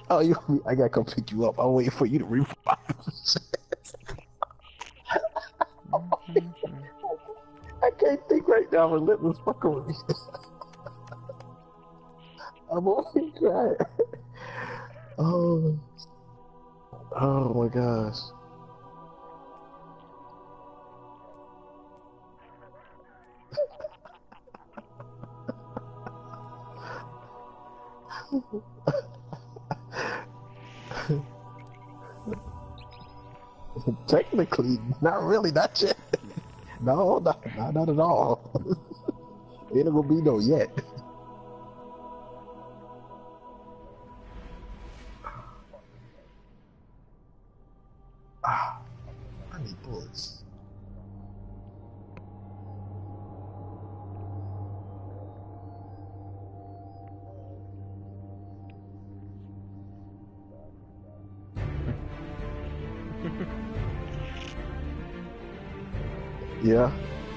Oh, you, I gotta come pick you up. I'm waiting for you to revive. I can't think right now. I'm relentless fucker with me. I'm only crying. Oh, oh my gosh. Technically, not really, not yet. No, not at all. Ain't gonna be no yet. Ah, I need bullets. Yeah.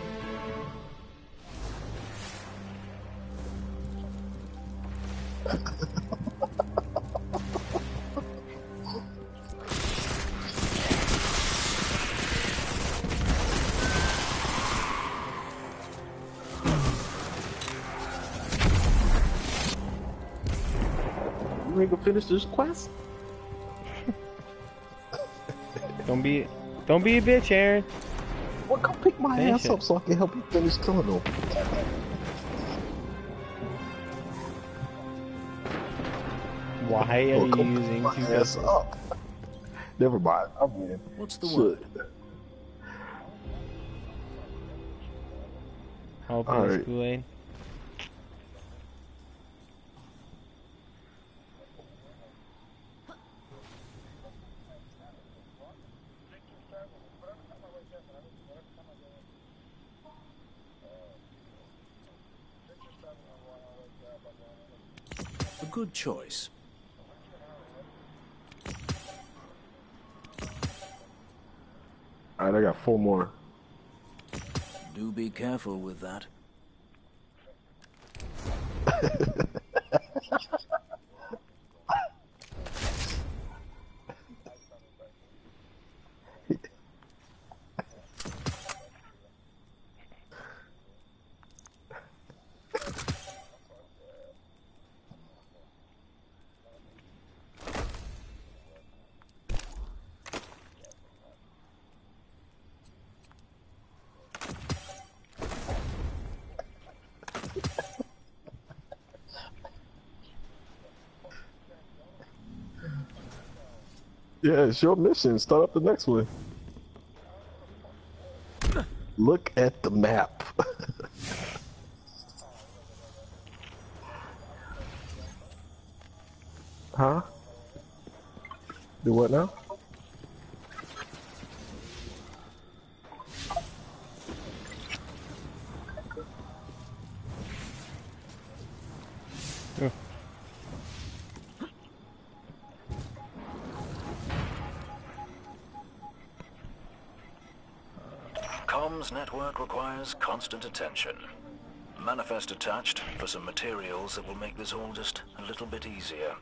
You ain't gonna finish this quest? Don't be a bitch, Aaron. Well, come pick my Finish ass it. up so I can help you finish killing them. Why are Well, you come pick using my two ass pistols? up. Never mind. I'm in. What's the Shit. word? Open All this right. Kool-Aid. A good choice. All right, I got 4 more. Do be careful with that. Yeah, it's your mission. Start up the next one. Look at the map. Huh? Do what now? Comms network requires constant attention. Manifest attached for some materials that will make this all just a little bit easier.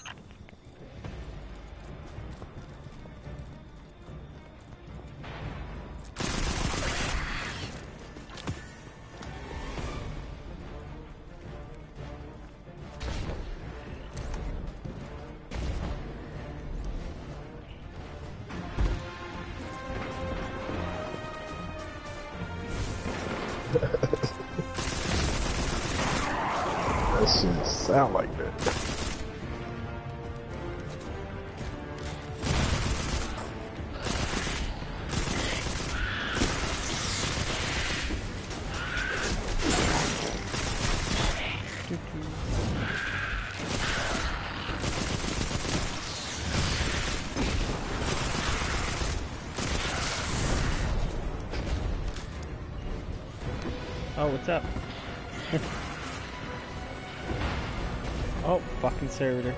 That shit sound like that. Oh, what's up? Oh, fucking servitor.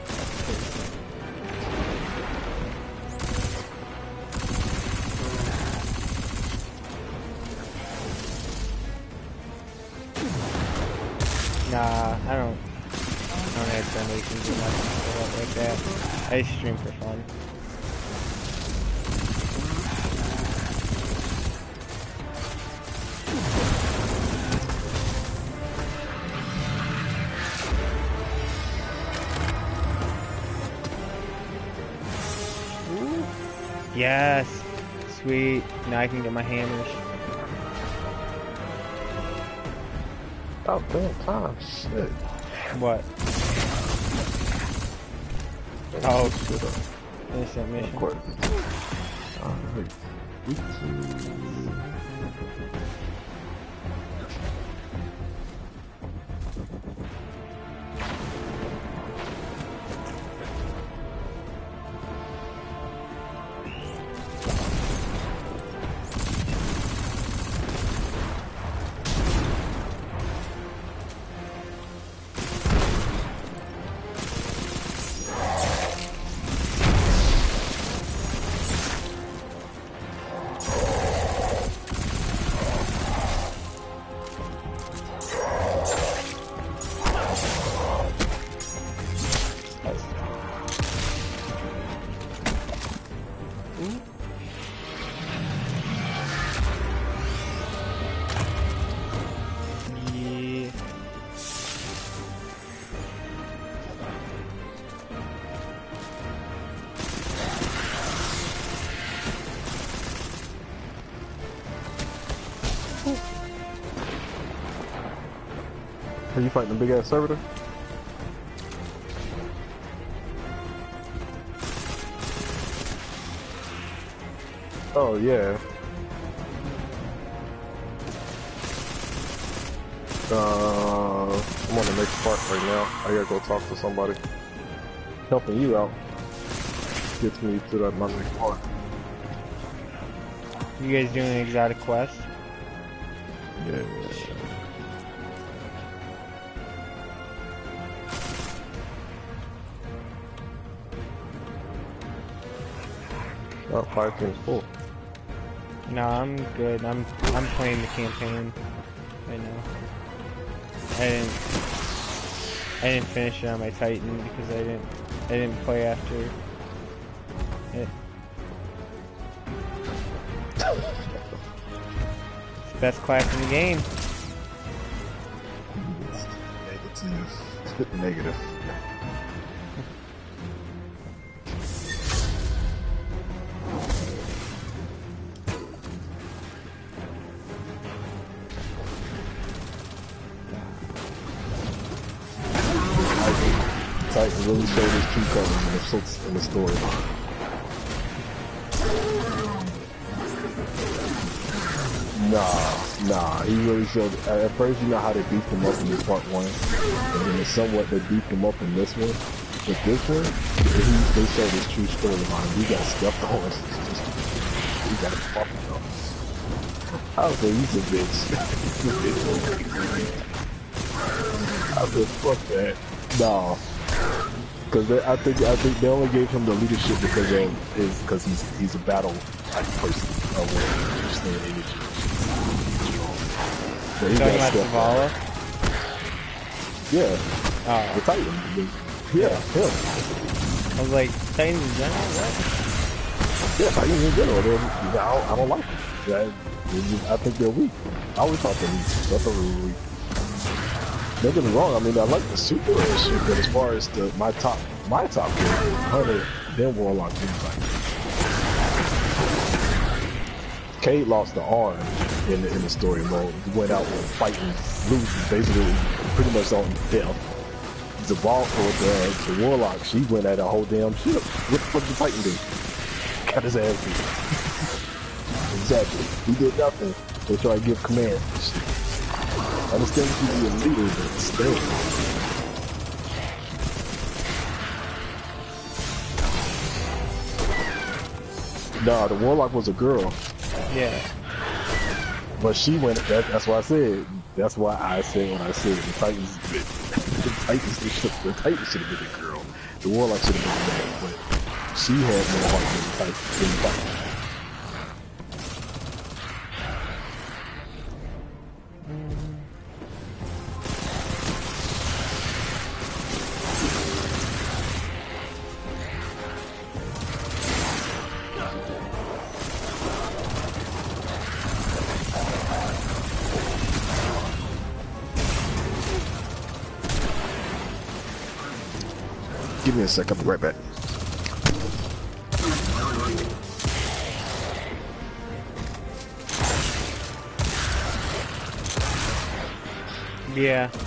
Nah, I don't. don't have donations or nothing like that. I just stream for fun. Ooh. Yes. Sweet. Now I can get my hammers. Oh, damn time. Shit. What? Oh, Shit up. innocent mission. Of course. Alright. Week 2. Yeah. Are you fighting a big ass servitor? Oh yeah. I'm on the next part right now. I gotta go talk to somebody. Helping you out gets me to that my next part. You guys doing an exotic quest? Yeah. Oh, 5 teams full. No, I'm good. I'm playing the campaign right now. I didn't finish it on my Titan because I didn't play after it. It's the best class in the game. Negative. Negative. Titan really showed his true colors in the storyline. Nah, he really showed. At first, you know how they beefed him up in this part 1, and then somewhat they beefed him up in this one. But this one, they showed his true storyline. He got stuffed on. He got fucked up. I was like, he's a bitch. I was fuck that. Nah. Because I think they only gave him the leadership because he's a battle type person. So he Talking got about Zavala? Yeah. Oh. The Titan. Yeah, him. I was like, Titans in general? What? Yeah, Titans in general. I don't like them. I think they're weak. I always thought they were weak. I thought they were weak. Don't get me wrong, I mean, I like the super and shit, but as far as my top pick, Hunter, then Warlock, then Titan. Cade lost the arm in the story mode. He went out fighting, losing, basically pretty much on death. Zavala, or the Warlock, she went at a whole damn ship. What the fuck did Titan do? Got his ass beat. Exactly. He did nothing. They try to give commands. I understand you be a leader, but still. Nah, the Warlock was a girl. Yeah. But she went, that's why I said, what I said. The Titans should have been a girl. The Warlock should have been a man, but she had more heart than the Titans. Give me a sec, I'll be right back. Yeah.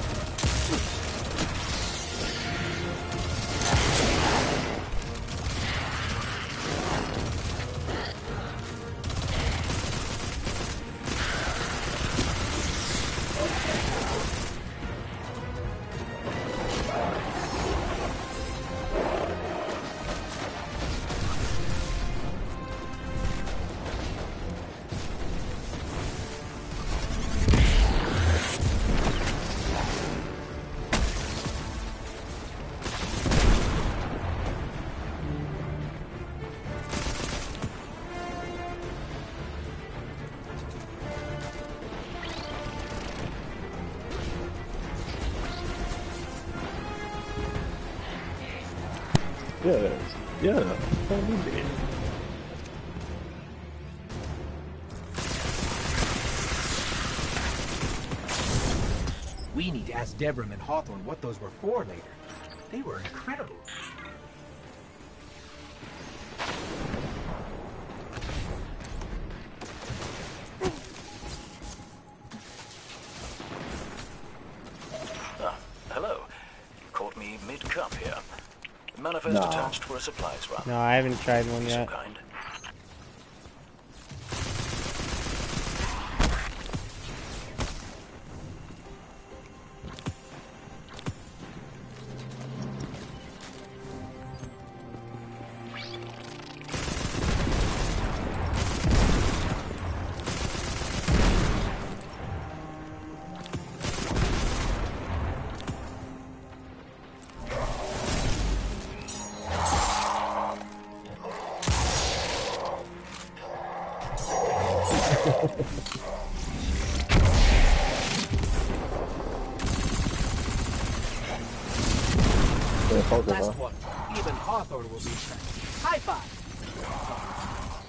Yeah. We need to ask Devrim and Hawthorne what those were for later. They were incredible. Hello. You caught me mid-cup here. Manifest Nah. attached for a supplies run. No, I haven't tried one Be so yet. kind. Yeah, focus, Last huh? one. Even Hawthorne will be impressed. High five!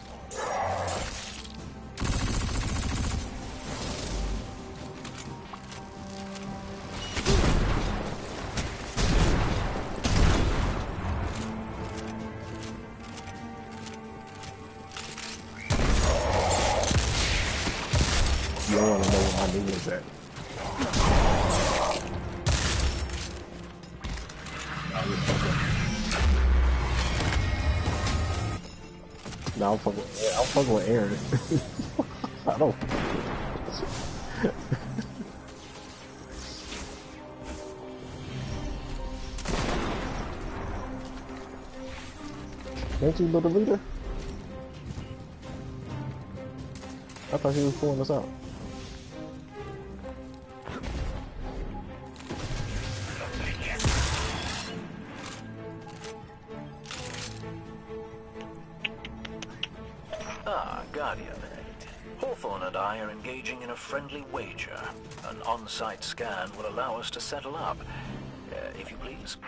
You don't want to know where my knee is at. Now I'm fucking with Aaron. I don't. Ain't you little leader? I thought he was pulling us out. Ah, Guardian. Hawthorne and I are engaging in a friendly wager. An on-site scan will allow us to settle up. If you please.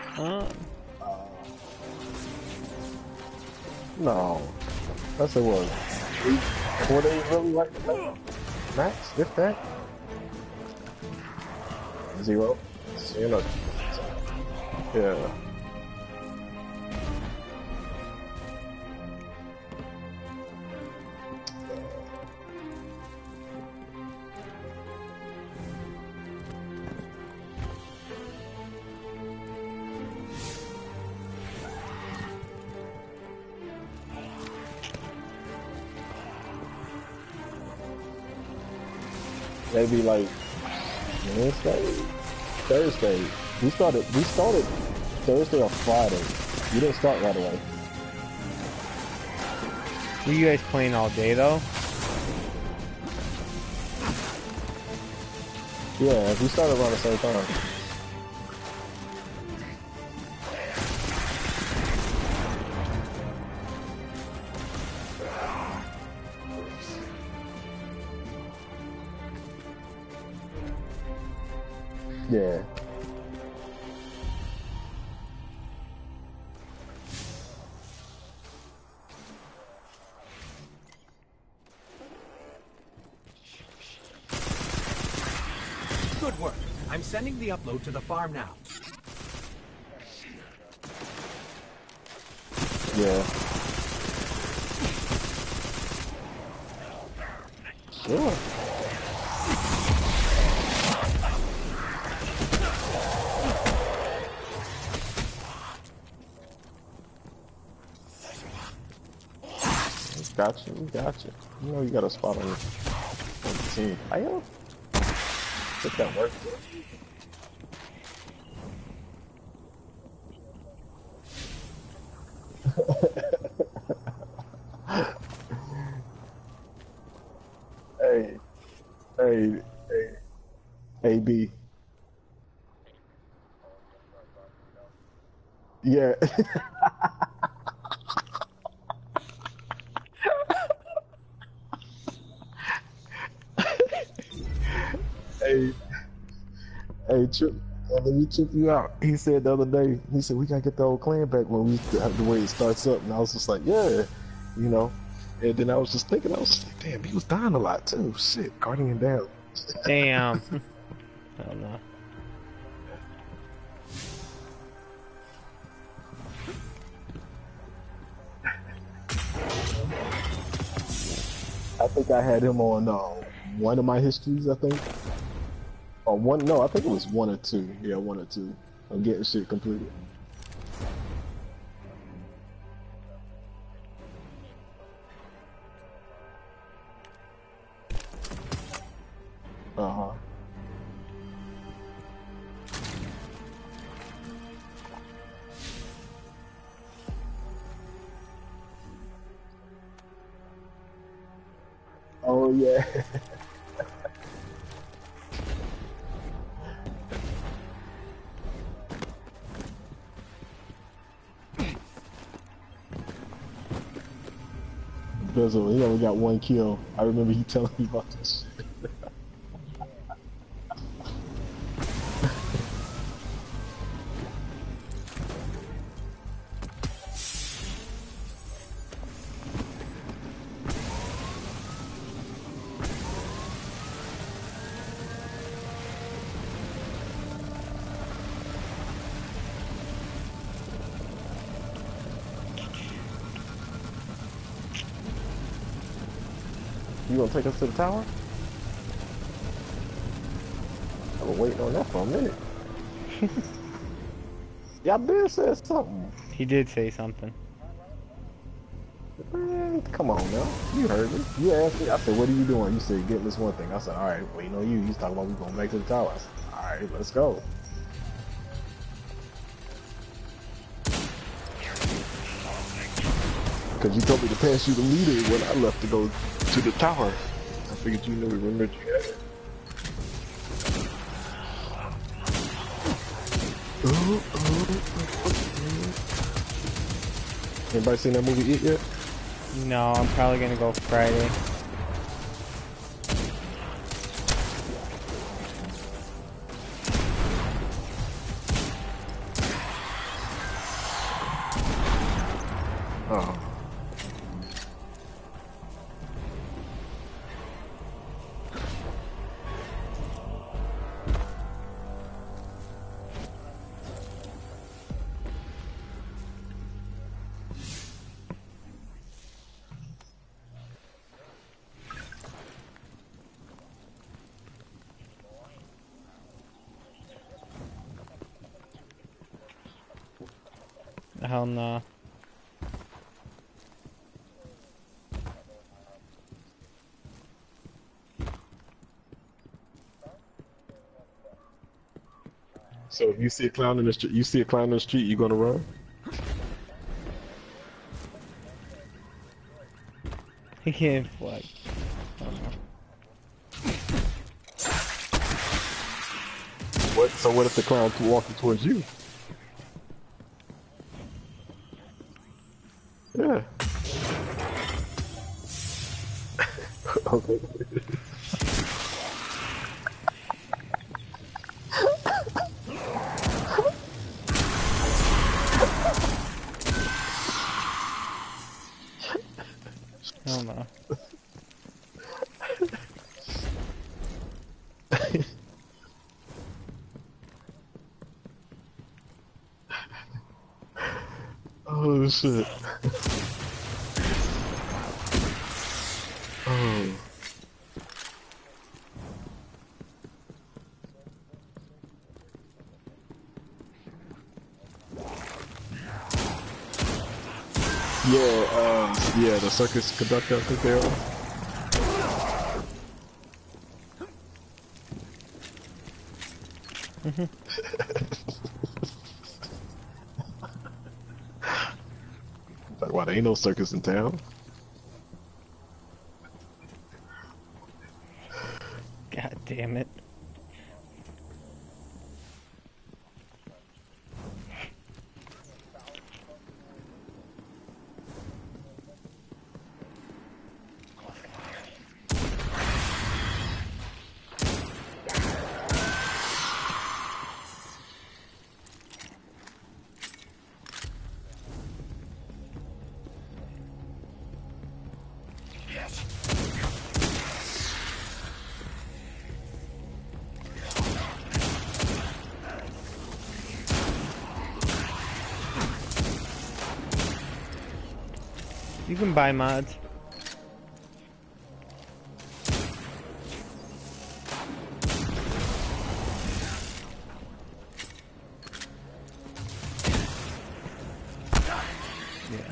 No. That's it was. 4 days really like the play? Max, if that? 0. So, you know. Yeah. Maybe like Wednesday, Thursday. We started Thursday or Friday. We didn't start right away. Were you guys playing all day though? Yeah, we started around the same time. Yeah. Good work. I'm sending the upload to the farm now. Yeah. Sure. Gotcha, gotcha. You know you got a spot on the team. I am. If that works. Hey, hey, hey, AB. Yeah. Hey, hey, Chip. Let me check you out. He said the other day. He said we gotta get the old clan back when we have the way it starts up. And I was just like, yeah, you know. And then I was just thinking, I was just like, damn, he was dying a lot too. Shit, Guardian down. Damn. Hell no. I think I had him on one of my histories, I think. Or one, no, I think it was one or two. Yeah, one or two. I'm getting shit completed. Uh-huh. Oh, yeah. Bizzle, he only got one kill. I remember he telling me about this shit. You gonna take us to the tower? I've been waiting on that for a minute. Y'all been said something. He did say something. Man, come on now. You heard me. You asked me. I said, what are you doing? You said, getting this one thing. I said, all right, waiting on you. He's talking about we going back to the tower. I said, all right, let's go. Because you told me to pass you the leader when I left to go to the tower. I figured you knew, remembered you had it. Anybody seen that movie It yet? No, I'm probably gonna go Friday. Oh. Hell no. So if you see a clown in the street, you gonna run? He can't fly. What? So what if the clown's walking towards you? Yeah. Okay. Hell no. Oh shit. Yeah, the circus conductor, I think they are. Like, why there ain't no circus in town? God damn it. You can buy mods. Yeah.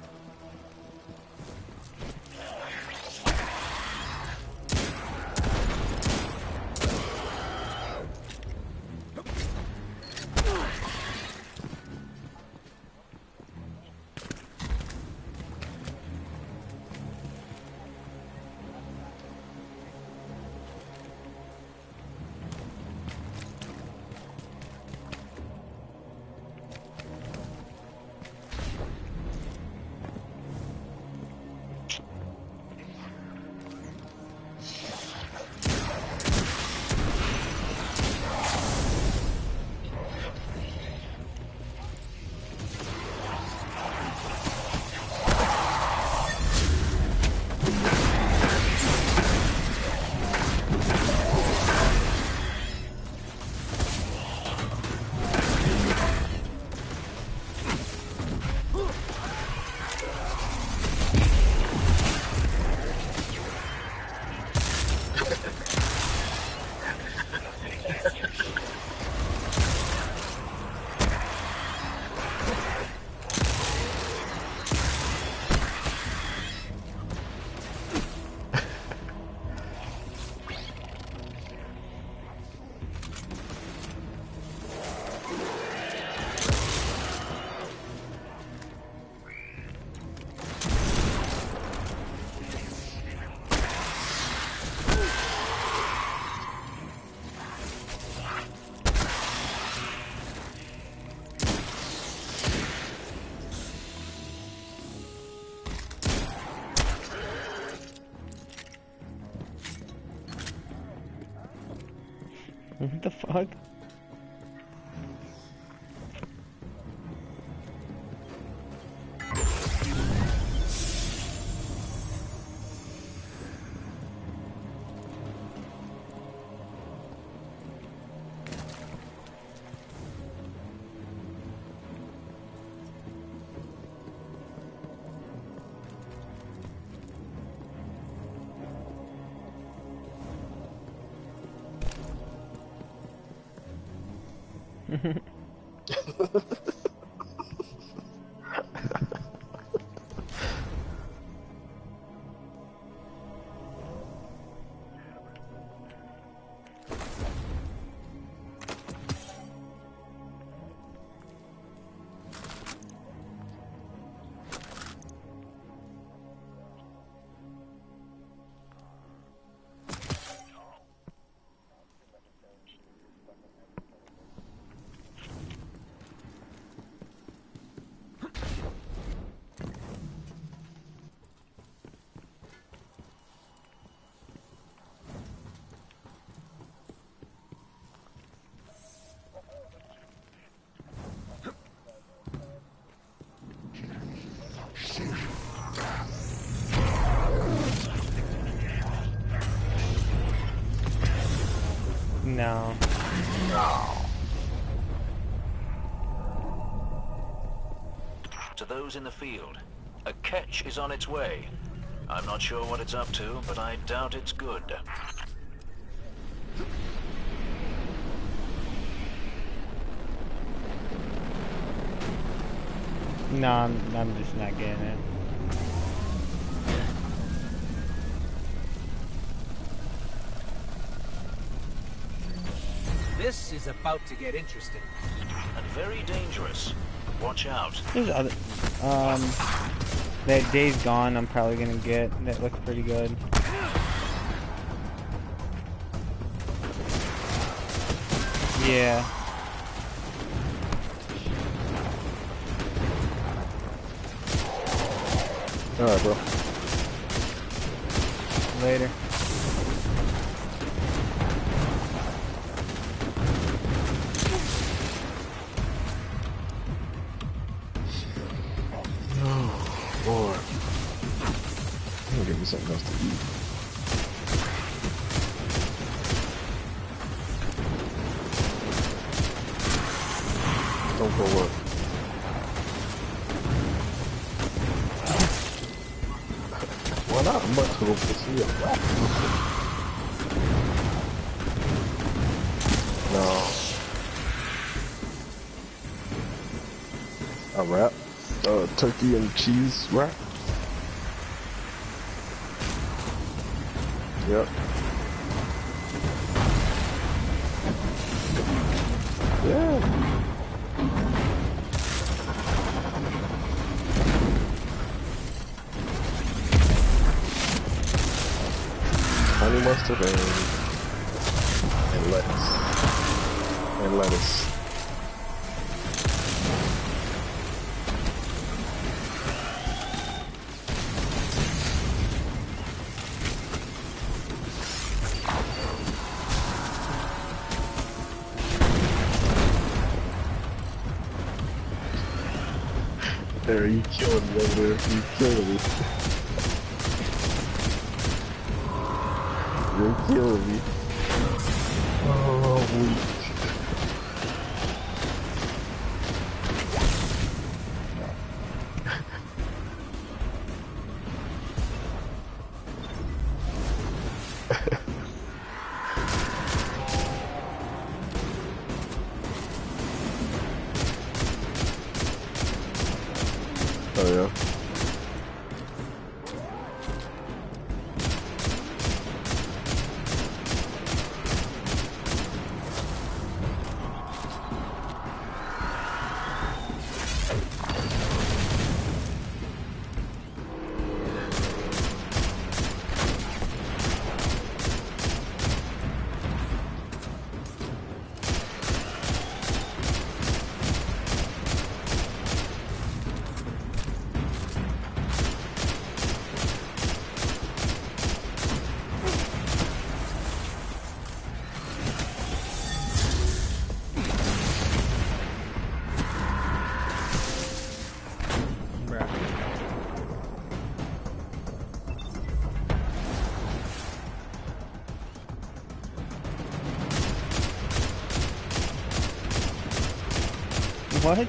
What the fuck? No. To those in the field, a catch is on its way. I'm not sure what it's up to, but I doubt it's good. No, I'm just not getting it. This is about to get interesting. And very dangerous. Watch out. There's other, that Days Gone I'm probably gonna get. That looks pretty good. Yeah. Alright, bro. Later. Oh, Lord. I'm gonna get me something else to eat. Don't go work. Why not? I'm about to go see a rap. No. A wrap? Turkey and cheese wrap? Yep. Yeah. Honey mustard and lettuce. And lettuce. There, you killing me over there. You killing me. You're killing me. Oh, weak. Oh yeah. What?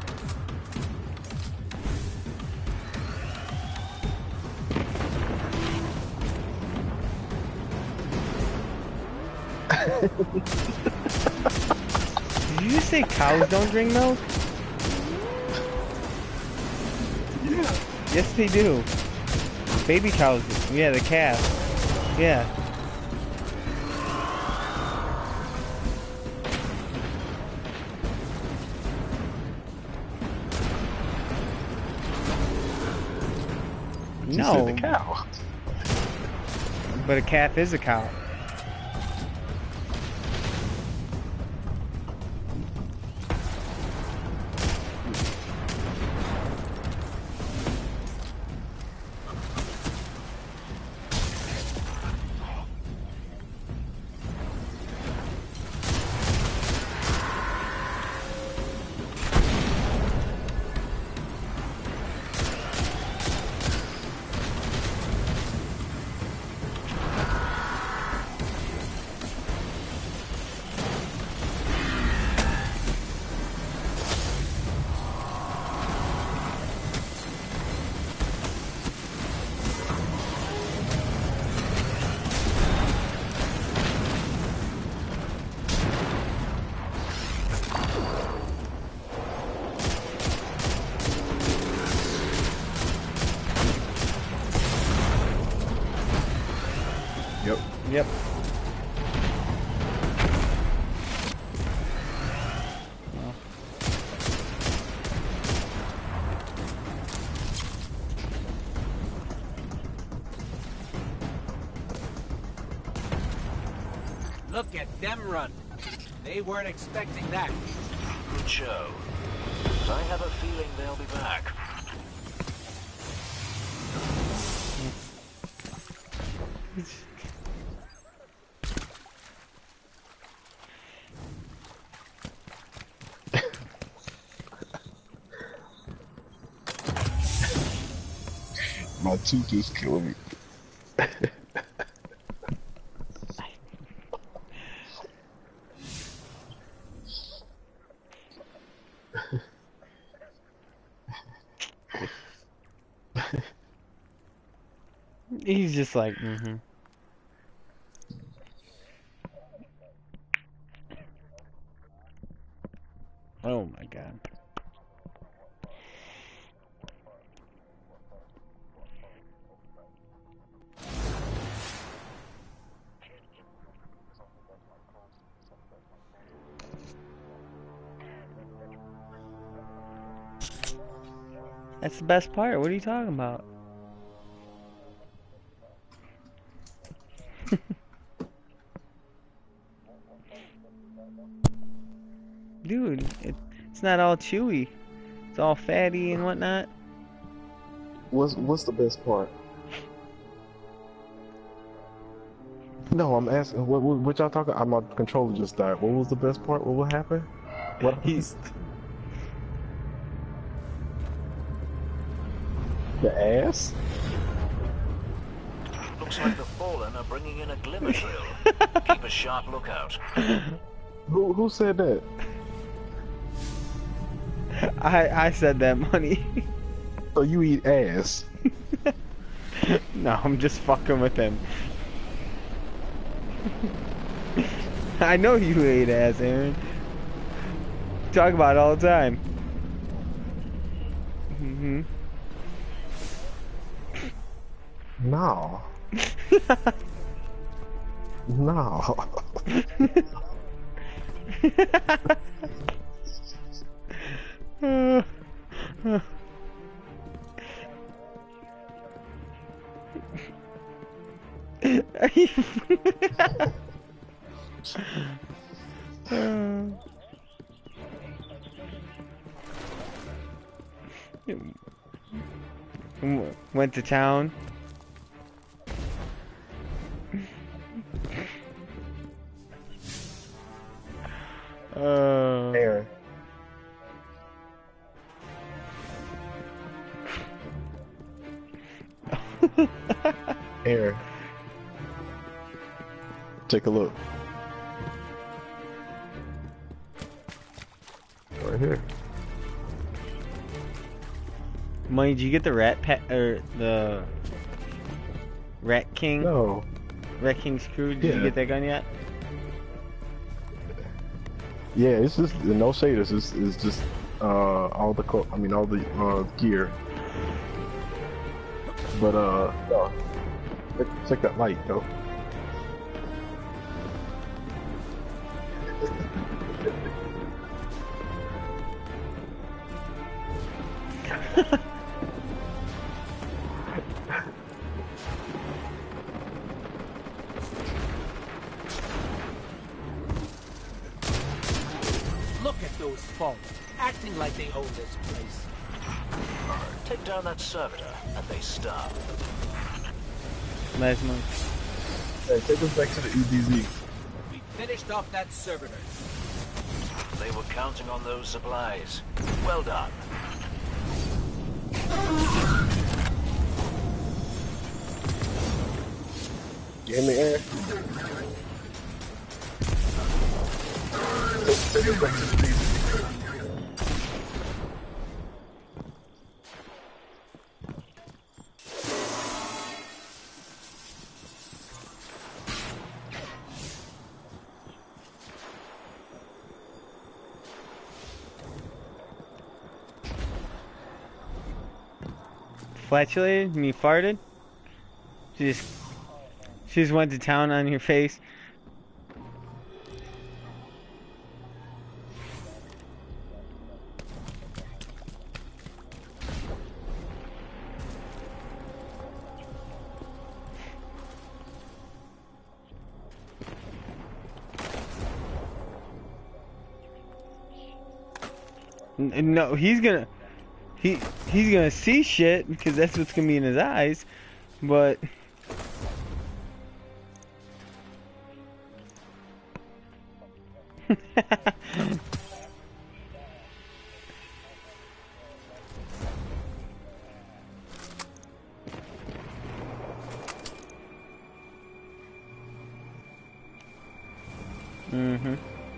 Did you just say cows don't drink milk? Yeah. Yes, they do. Baby cows do. Yeah, the calf. Yeah. You No. said the cow. But a calf is a cow. Look at them run. They weren't expecting that. Good show. But I have a feeling they'll be back. My tooth is killing me. He's just like, mm-hmm. Oh my god. That's the best part. What are you talking about? Dude, it's not all chewy. It's all fatty and whatnot. What's the best part? No, I'm asking. What y'all talking? My controller just died. What was the best part? What will happen? What? The ass? Looks like the Fallen are bringing in a glimmer drill. Keep a sharp lookout. Who said that? I said that, money. So you eat ass? No, I'm just fucking with him. I know you ate ass, Aaron. Talk about it all the time. Mm-hmm. No. No. Went to town. Aaron. Aaron. Take a look. Right here. Money, did you get the rat pet or the Rat King? No. Rat King's crew. Did you get that gun yet? Yeah, it's just no shaders. It's just all the gear. But no. Check that light though. Look at those Fallen, acting like they own this place. Take down that servitor, and they stop. Nice one. Hey, take us back to the EDZ. We finished off that servitor. They were counting on those supplies. Well done. Get in the air. Take us back to the EDZ. Flatulated? You mean farted? She just went to town on your face. No, he's gonna see shit because that's what's gonna be in his eyes, but mm-hmm.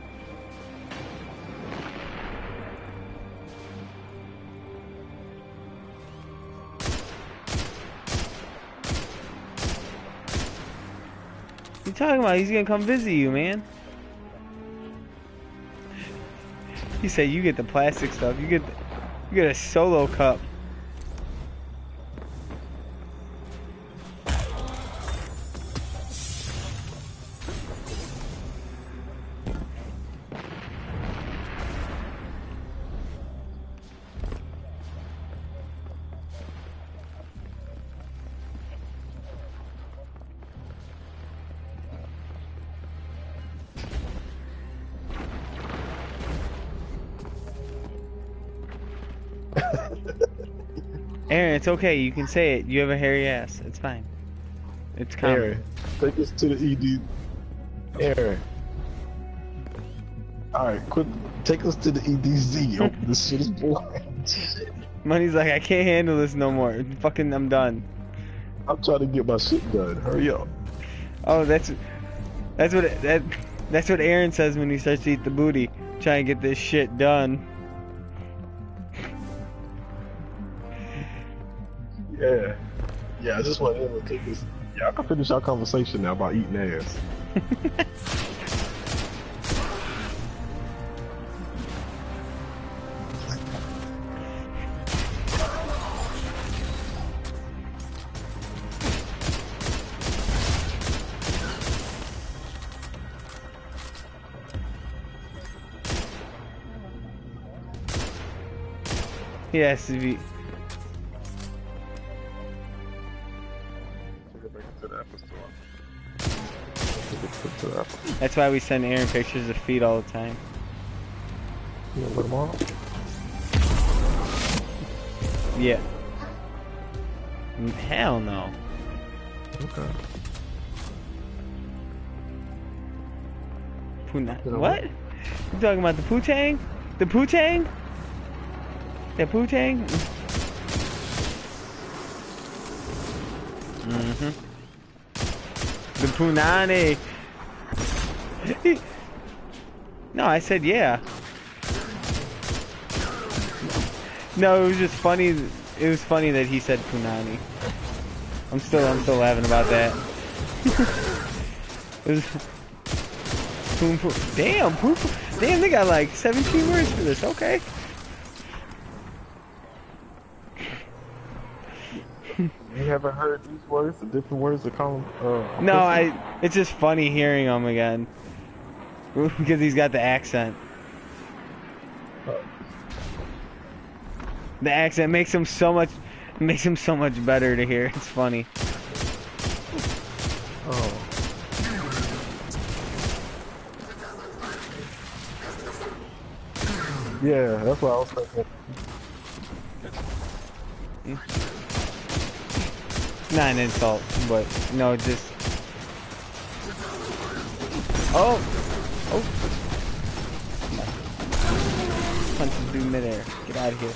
You talking about? He's gonna come visit you, man. He said you get the plastic stuff. You get a solo cup. Aaron, it's okay. You can say it. You have a hairy ass. It's fine. It's common. Aaron, take us to the ED. Aaron. Alright, quick. Take us to the EDZ. Oh, this shit is boring. Money's like, I can't handle this no more. Fucking, I'm done. I'm trying to get my shit done. Hurry up. Oh, that's what Aaron says when he starts to eat the booty. Trying to get this shit done. Yeah. Yeah, I just want to take this. Yeah, I can finish our conversation now about eating ass. Yes, if you... That's why we send Aaron pictures of feet all the time. You wanna put them on? Yeah. Hell no. Okay. What? You talking about the Poo-Tang? The Poo-Tang? The Poo-Tang? Mm-hmm. The Punani. No, I said yeah. No, it was just funny. It was funny that he said Punani. I'm still laughing about that. It was Poon Poon. Damn, Poon Poon. Damn, they got like 17 words for this. Okay. You haven't heard these words, the different words to call them? No, it's just funny hearing them again. Because he's got the accent. The accent makes him so much better to hear. It's funny. Oh. Yeah, that's what I was thinking. Not an insult, but no, just... Oh! Oh! Punch this dude midair. Get out of here.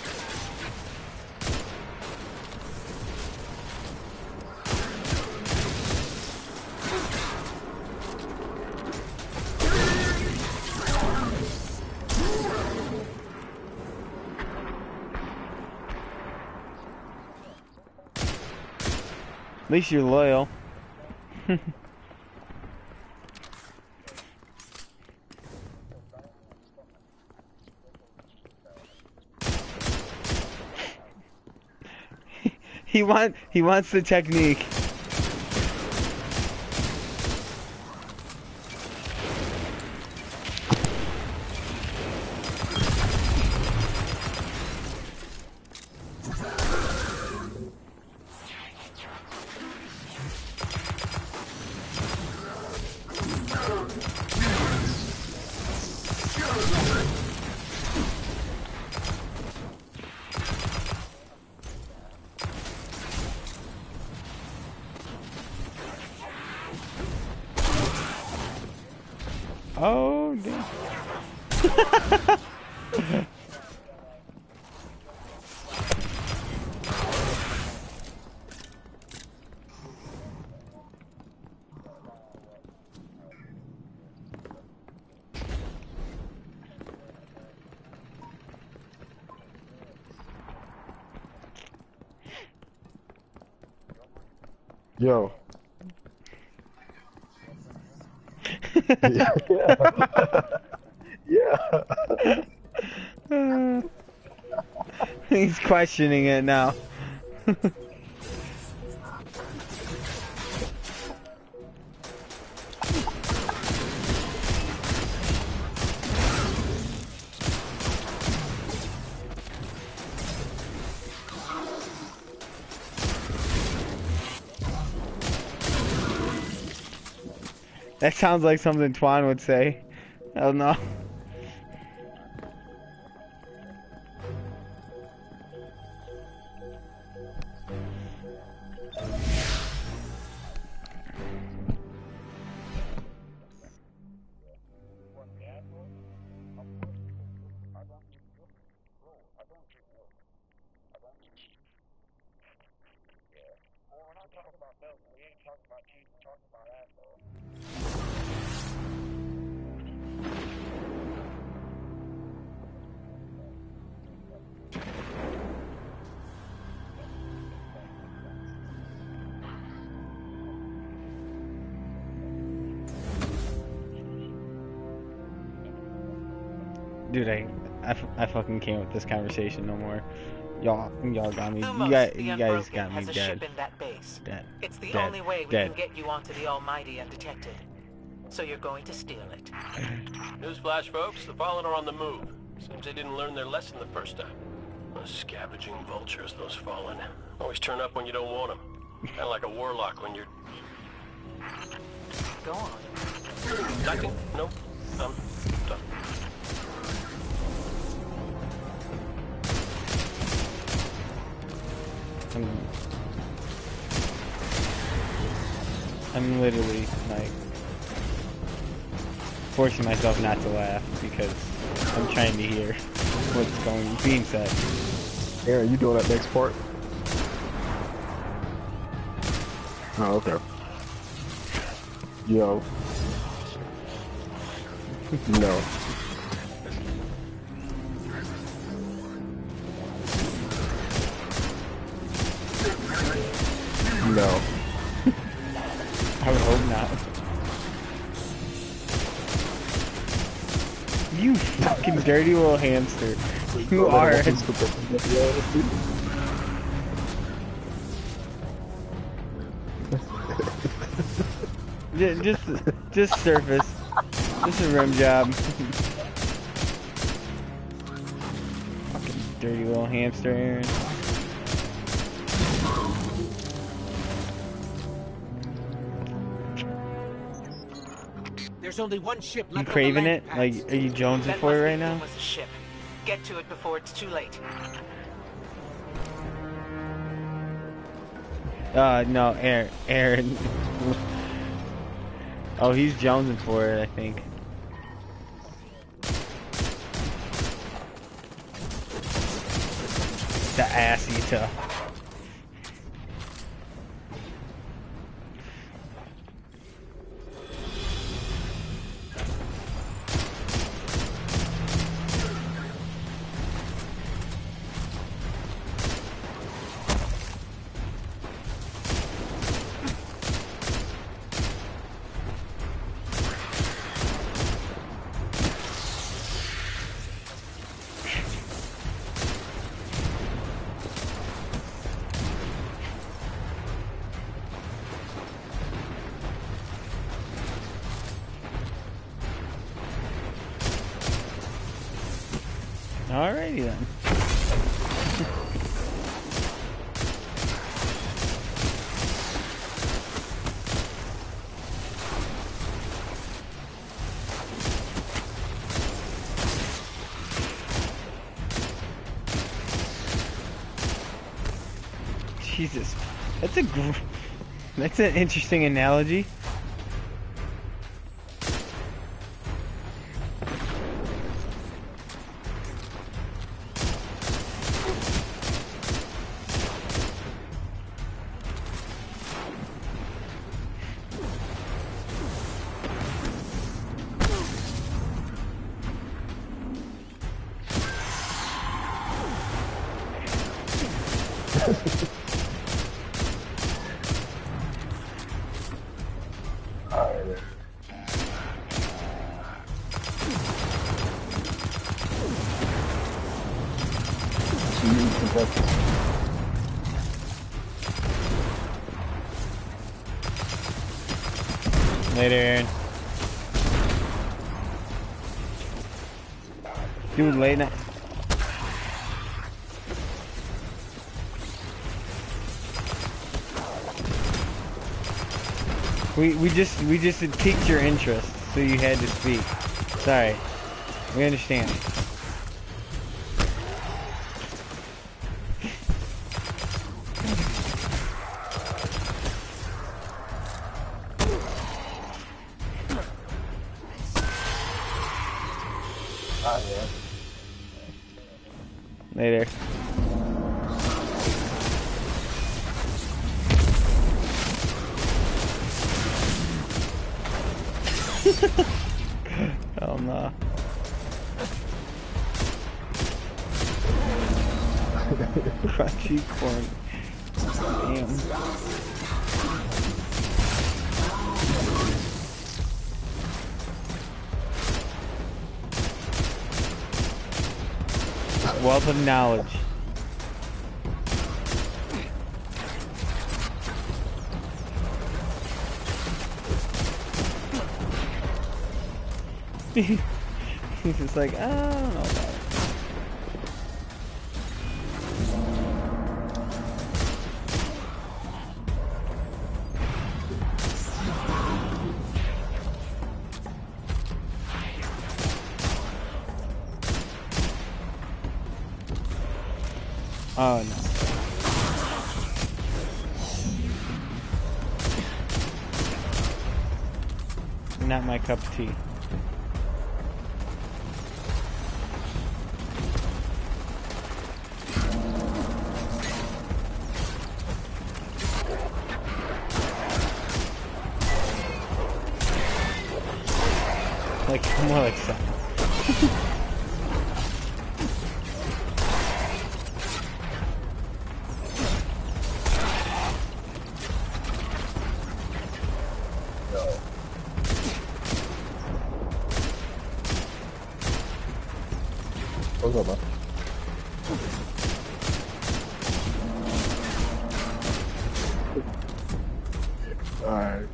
At least you're loyal. He wants the technique. Oh, damn. Yo. Yeah. He's questioning it now. That sounds like something Twan would say. Hell no. Dude, I fucking can't with this conversation no more. Y'all got me. You guys got me has a dead. ship in that base. Dead. It's the Dead. only way we Dead. can get you onto the Almighty undetected. So you're going to steal it. Newsflash, folks. The Fallen are on the move. Seems they didn't learn their lesson the first time. Those scavenging vultures, those Fallen. Always turn up when you don't want them. Kind of like a warlock when you're... Go on. Acting? No. Done. I'm literally like forcing myself not to laugh because I'm trying to hear what's being said. Aaron, you doing that next part? Oh, okay. Yo. No. No. I would hope not. You fucking dirty little hamster. You are. Just surface. Just a rim job. Fucking dirty little hamster, Aaron. There's only one ship You left. craving it? Like, are you jonesing That for it must right be now? Puma's ship. Get to it before it's too late. No, Aaron. Oh, he's jonesing for it, I think. The ass eater. Alrighty then. Jesus, that's an interesting analogy. Alright. See you some breakfast. Later, Aaron. Dude, late night. We just piqued your interest, so you had to speak. Sorry. We understand. Later. Oh no. Crunchy corn. Damn. Wealth of knowledge. He's just like, I don't know about it. Oh no. Not my cup of tea. Like, more like 7. What's up, man? Alright.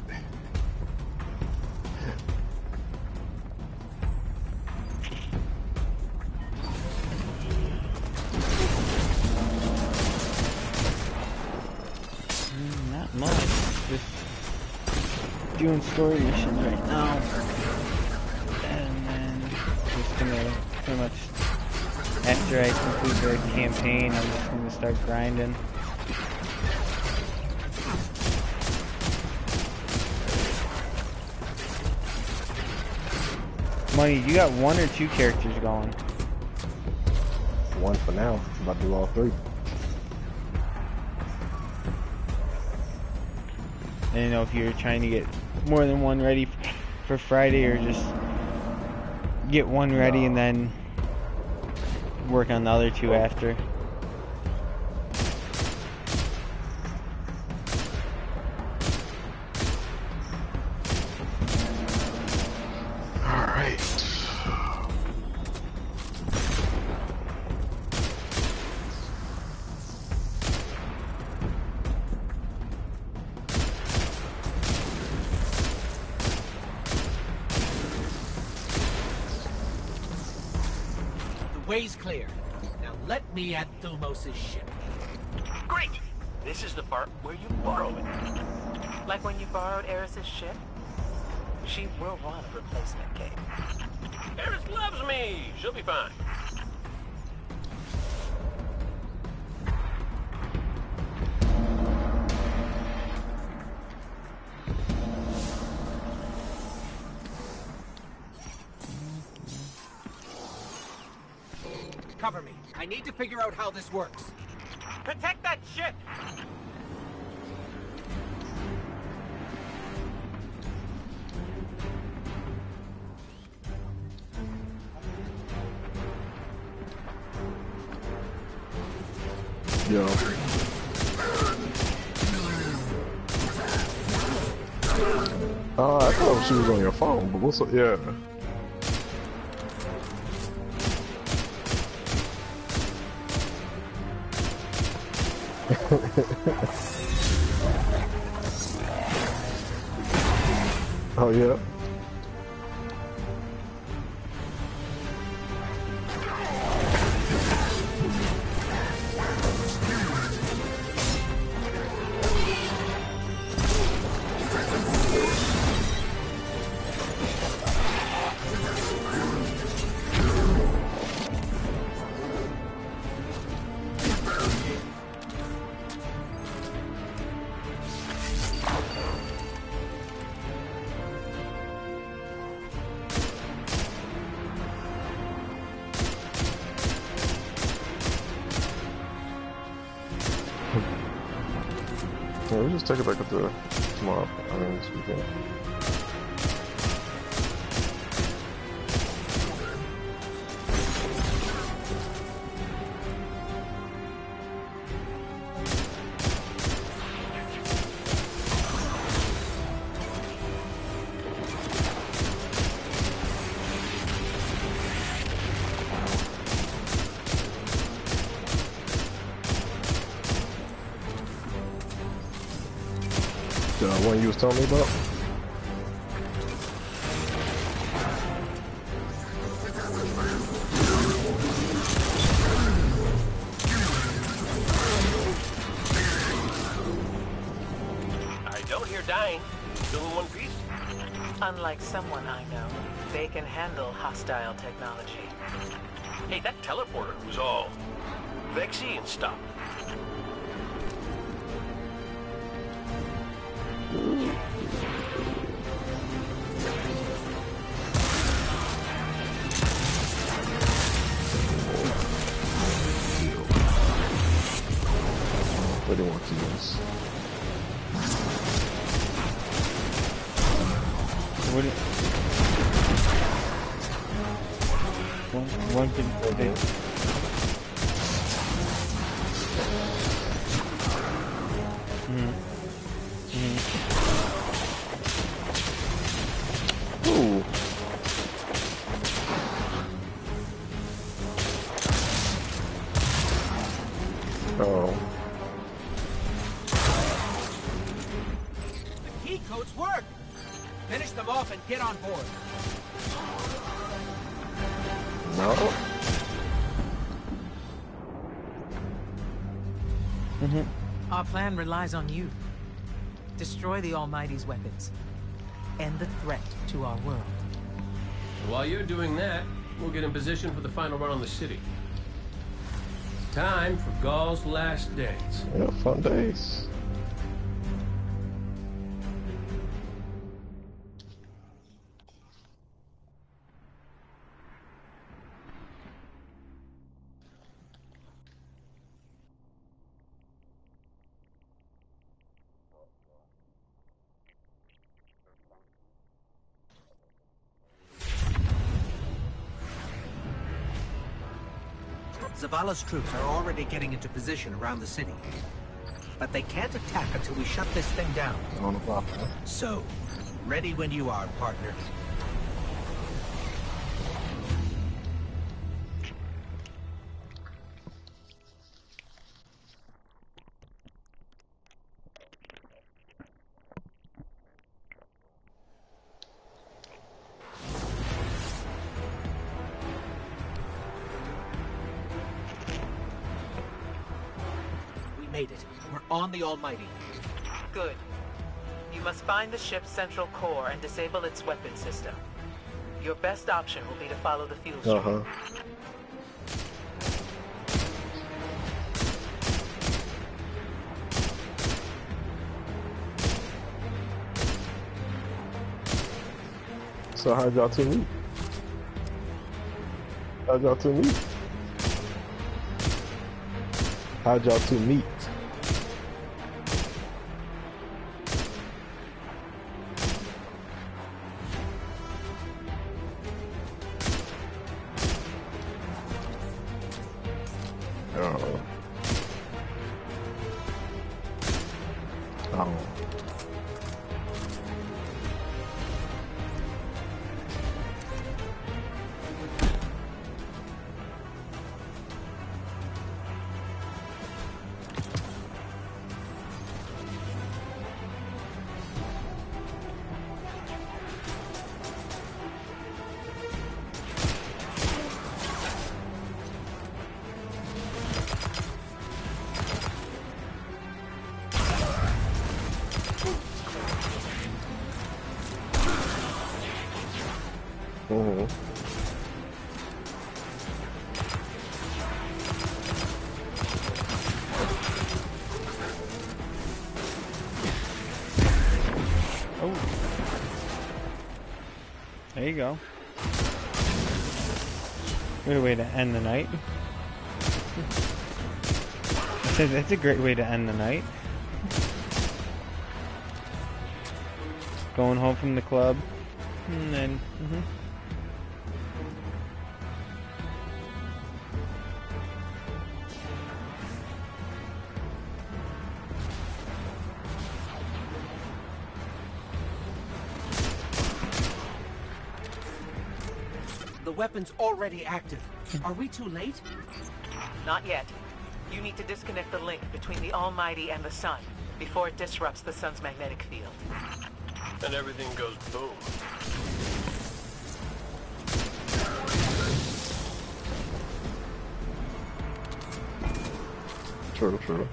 Not much. Just doing story missions right now. And then just gonna pretty much, after I complete the campaign, I'm just gonna start grinding. Money, you got 1 or 2 characters going? 1 for now. I'm about to do all 3. I don't know if you're trying to get more than 1 ready for Friday, or just get 1 ready and then work on the other 2 after. Way's clear. Now let me at Thumos' ship. Great! This is the part where you borrow it. Like when you borrowed Eris's ship? She will want a replacement cape. Eris loves me! She'll be fine. Cover me. I need to figure out how this works. Protect that ship! Yo. Oh, she was on your phone, but what's up? Yeah. Oh, yeah. Yeah, we just take it back at the tomorrow. I mean, this weekend. The one you was telling me about? I don't hear dying. Still in one piece? Unlike someone I know, they can handle hostile technology. Hey, that teleporter was all Vexy and stuff. What do you want to use? What one can do. Ooh. Oh. The key codes work! Finish them off and get on board. No. Our plan relies on you. Destroy the Almighty's weapons. End the threat to our world. While you're doing that, we'll get in position for the final run on the city. It's time for Ghaul's last days. Yeah, fun days. Zavala's troops are already getting into position around the city. But they can't attack until we shut this thing down. On the block, huh? So, ready when you are, partner. Made it. We're on the Almighty. Good. You must find the ship's central core and disable its weapon system. Your best option will be to follow the fuel stream. Uh-huh. So how'd y'all two meet? How'd y'all two meet? How'd y'all two meet? Oh. Oh. Mm-hmm. Oh. There you go. Great way to end the night. I said that's a great way to end the night. Going home from the club, and then. The weapon's already active. Are we too late? Not yet. You need to disconnect the link between the Almighty and the Sun before it disrupts the Sun's magnetic field. And everything goes boom. True, true.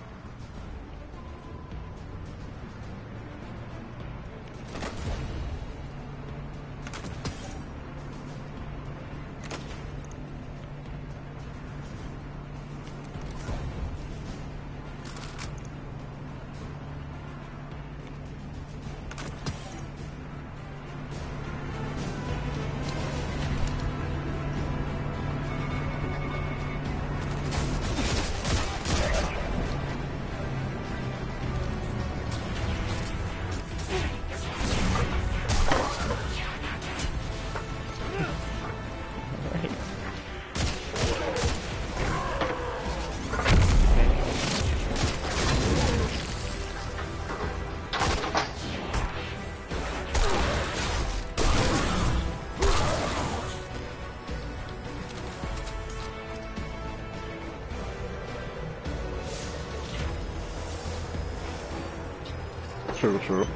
True, true.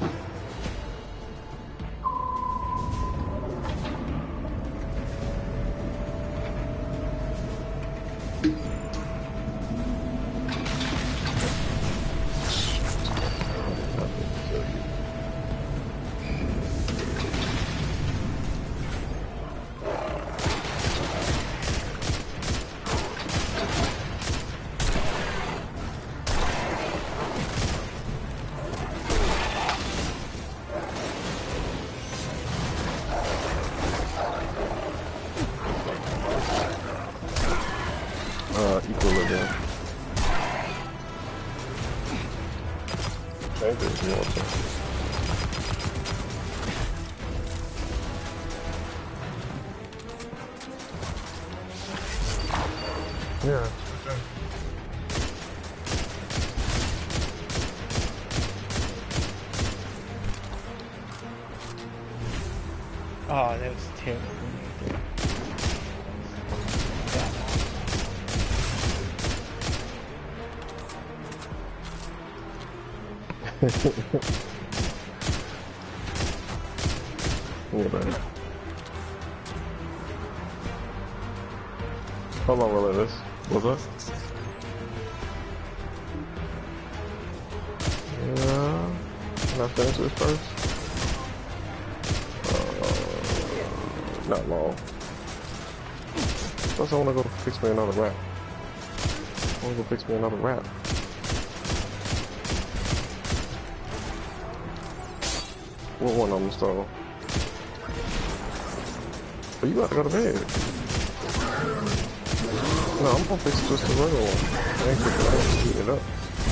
Equilibrium. Change it if you want to. Yeah. Oh, that was terrible. Whatever. How long will it is? What's that? Yeah. Can I finish this first? Not long. Plus I wanna go fix me another wrap. I wanna go fix me another wrap. What one on the stove? But you got to go to bed. No, I'm gonna fix just the regular one. I ain't fixing it, I ain't heating it up.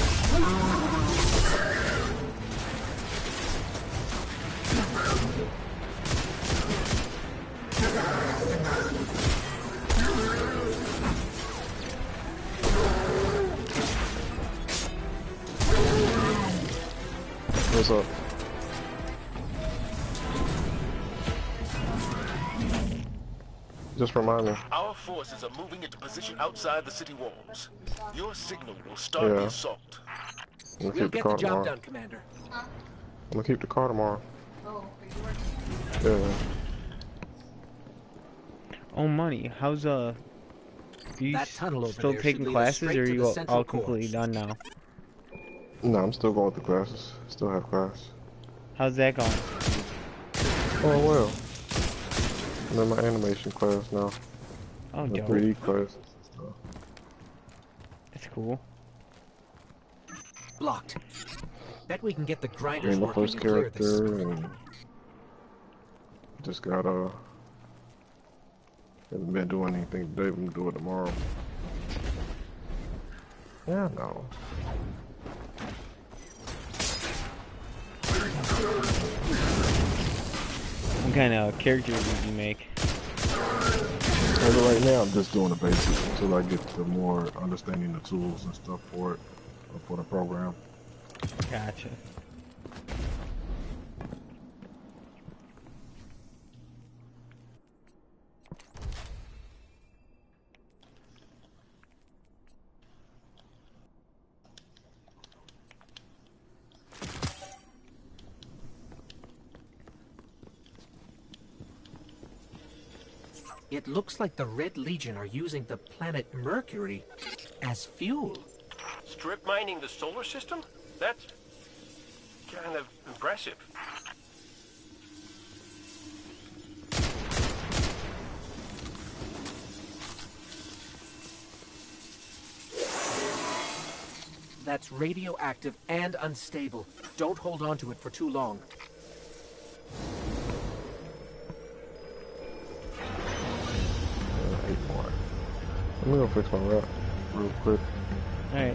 What's up? Just remind me. Our forces are moving into position outside the city walls. Your signal will start the assault. I'm gonna We'll keep the get car the job tomorrow. done, Commander. I'm gonna keep the car tomorrow. Oh, are you working? Yeah. Oh, money. How's are you That tunnel over still there taking should lead us classes, straight or are to you the all central completely cores. done now? No, I'm still going with the classes. Still have class. How's that going? Oh well. I'm in my animation class now. Oh, The dope. 3D class. That's cool. Blocked. Bet we can get the grinders Being the working first and clear this. character and just gotta haven't been doing anything today, I'm gonna do it tomorrow. Yeah, no. What kind of character did you make? As of right now, I'm just doing the basics until I get the more understanding the tools and stuff for it, for the program. Gotcha. It looks like the Red Legion are using the planet Mercury as fuel. Strip mining the solar system? That's kind of impressive. That's radioactive and unstable. Don't hold on to it for too long. I'm gonna fix my rap real quick. Alright.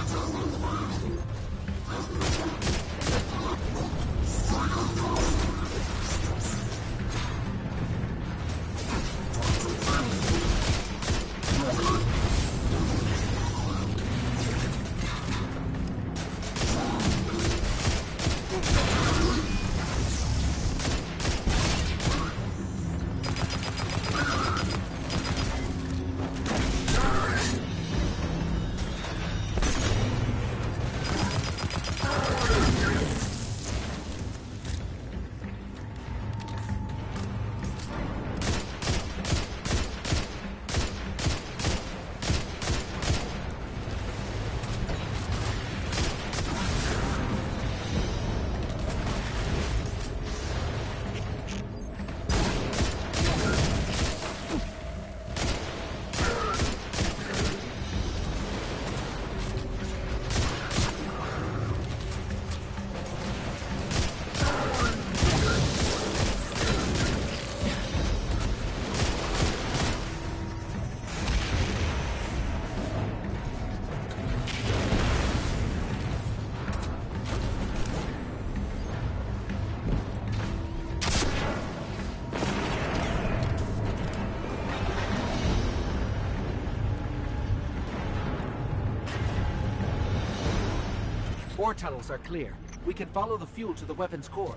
Ore tunnels are clear. We can follow the fuel to the weapon's core.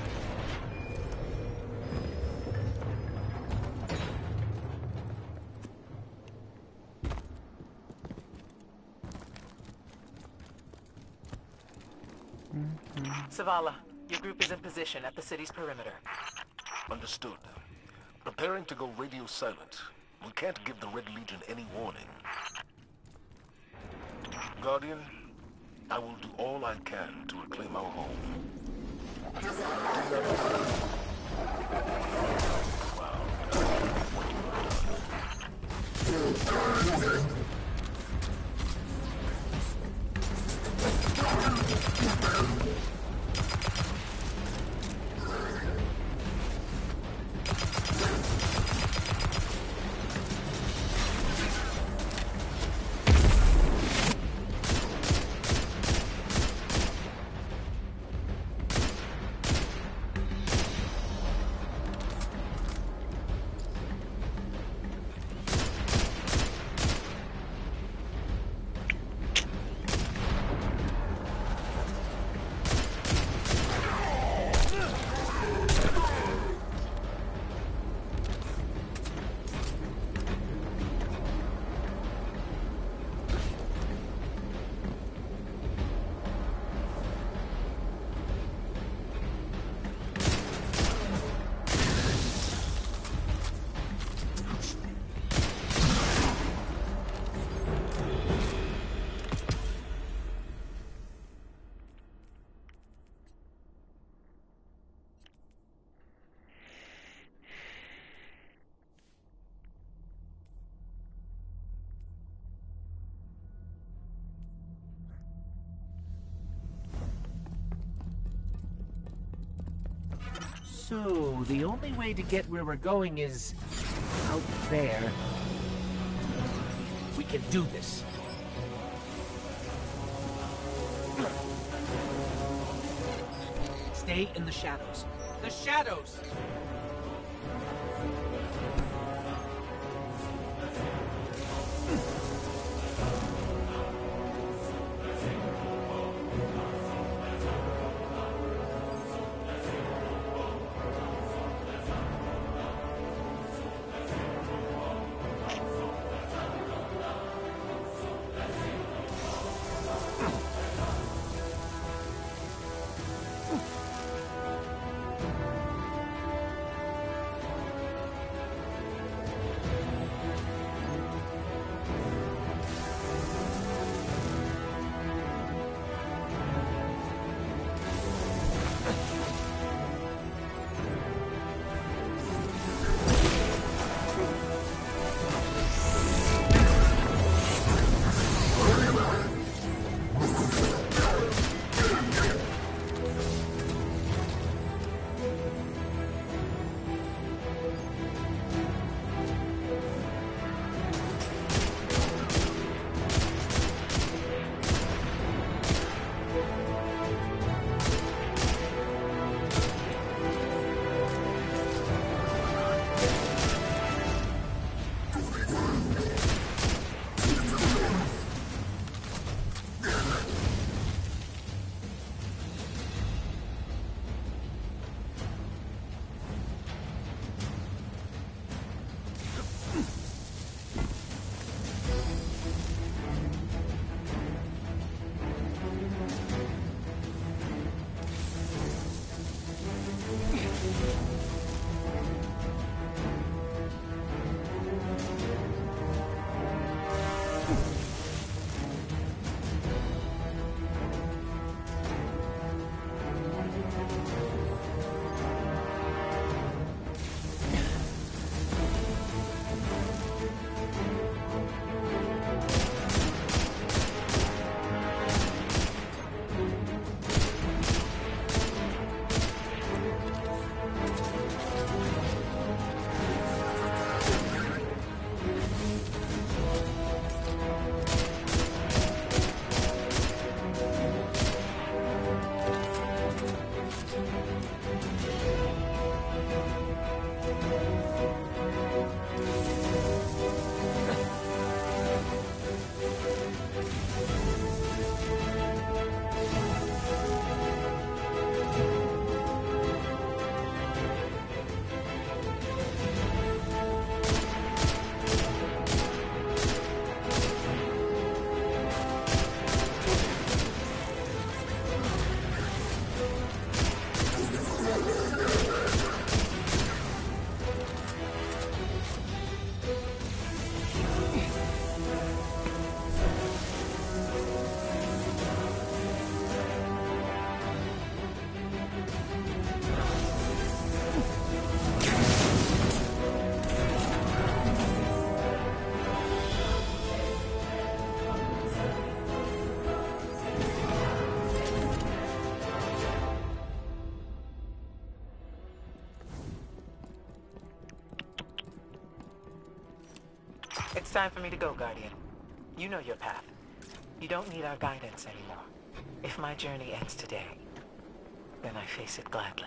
Zavala, your group is in position at the city's perimeter. Understood. Preparing to go radio silent. We can't give the Red Legion any warning. Guardian, I will do all I can to reclaim our home. So, the only way to get where we're going is out there. We can do this. Stay in the shadows. The shadows! It's time for me to go, Guardian. You know your path. You don't need our guidance anymore. If my journey ends today, then I face it gladly.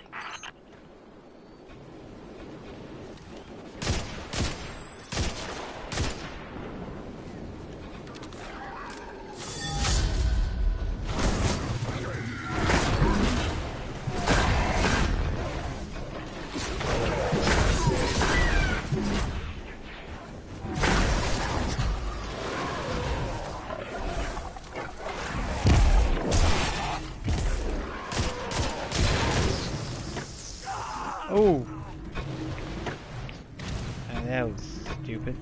Oh! That was stupid.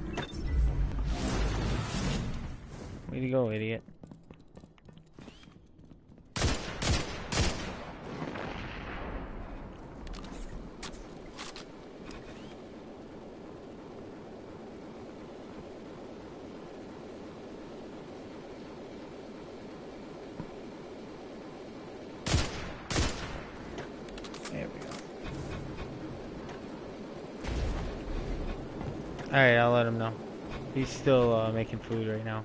Way to go, idiot. There we go. Alright, I'll let him know. He's still making food right now.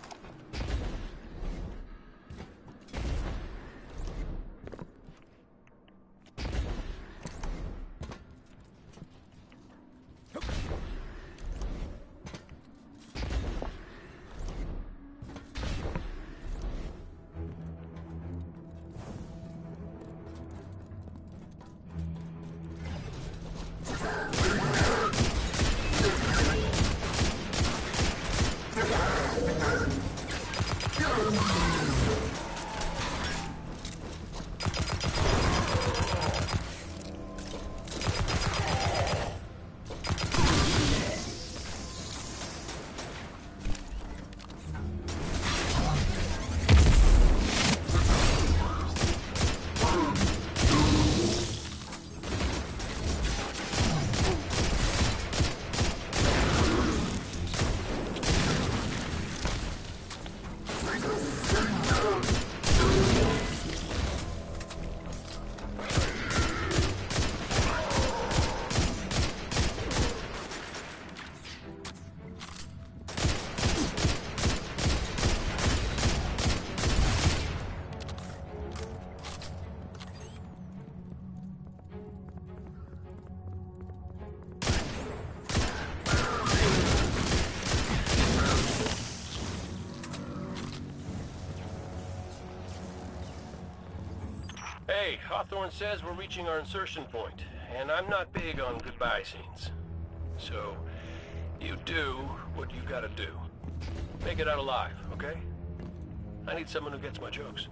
Hey, Hawthorne says we're reaching our insertion point, and I'm not big on goodbye scenes. So, you do what you gotta do. Make it out alive, okay? I need someone who gets my jokes.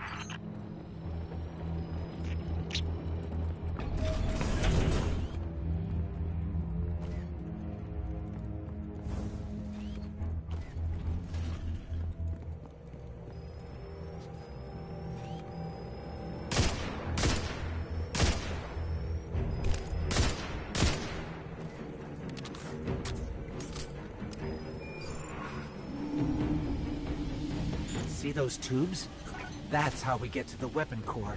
See those tubes? That's how we get to the weapon core.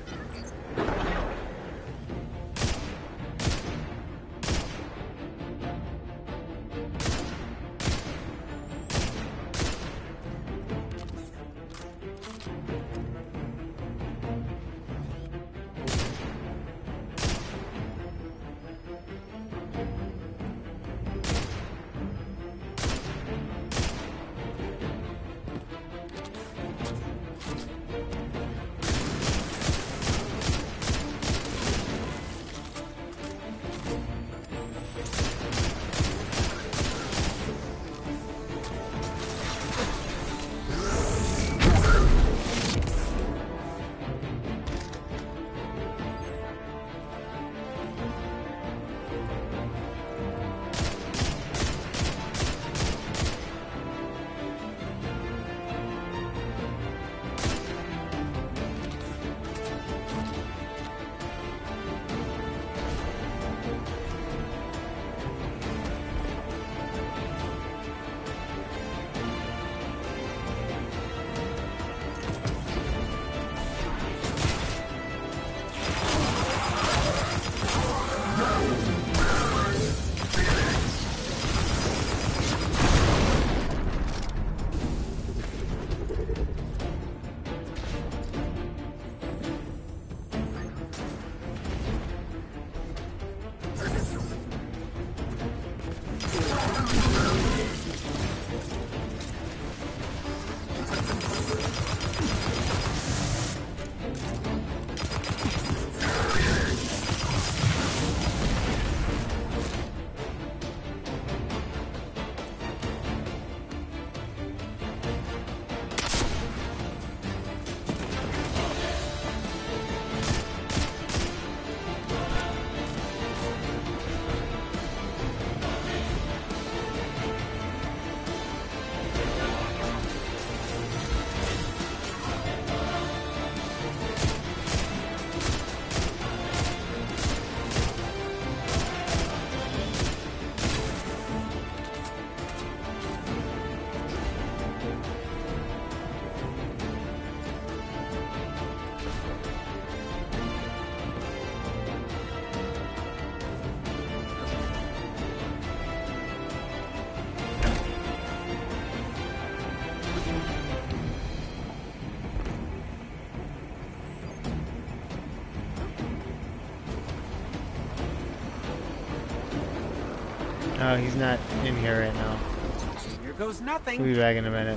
Oh, he's not in here right now. Here goes nothing. We'll be back in a minute.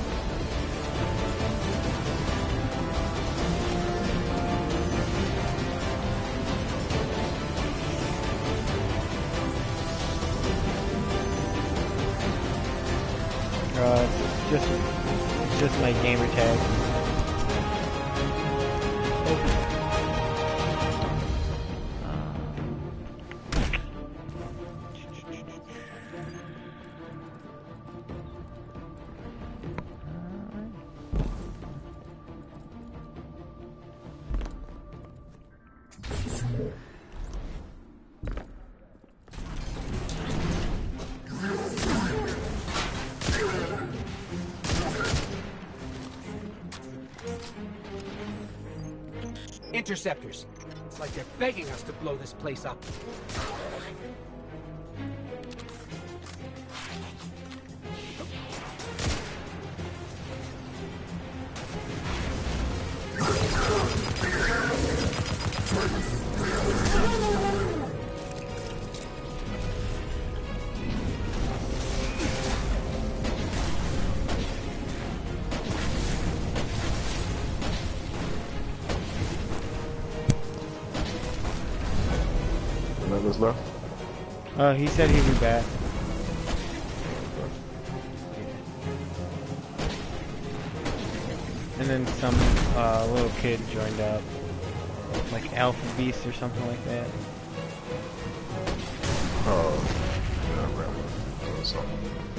Just my gamer tag. Interceptors. It's like they're begging us to blow this place up. Left. He said he'd be back. And then some little kid joined up, like Alpha Beast or something like that. Oh, yeah, right. Or something.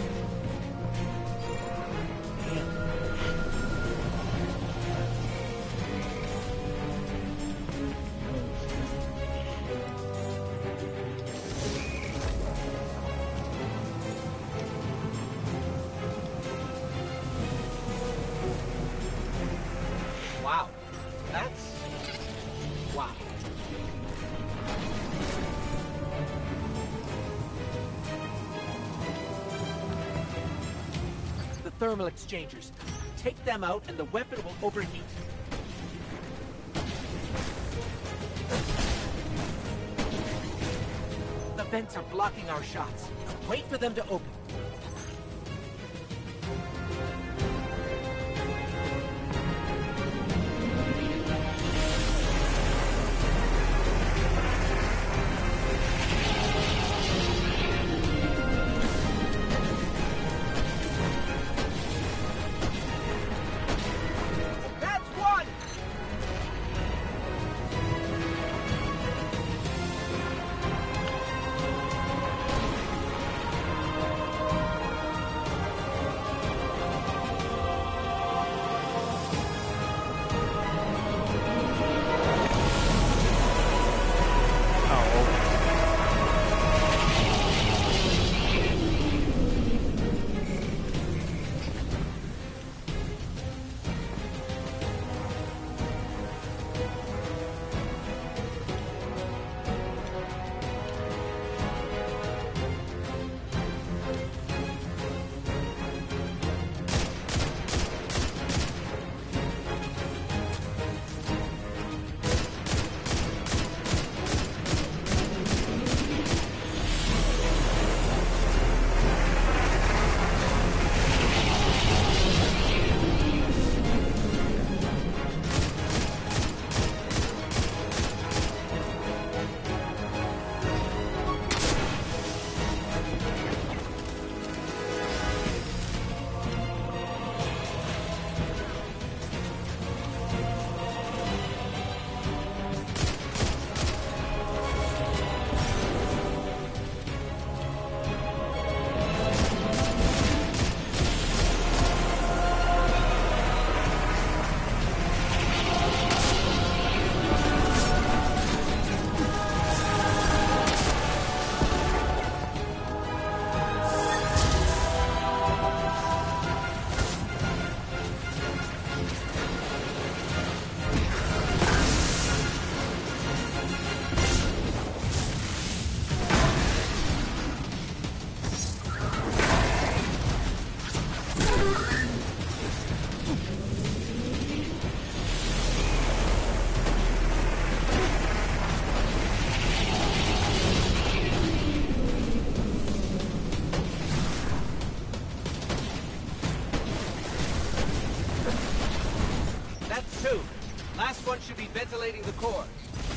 Wow. That's... wow. The thermal exchangers. Take them out and the weapon will overheat. The vents are blocking our shots. Wait for them to open. 2. Last one should be ventilating the core.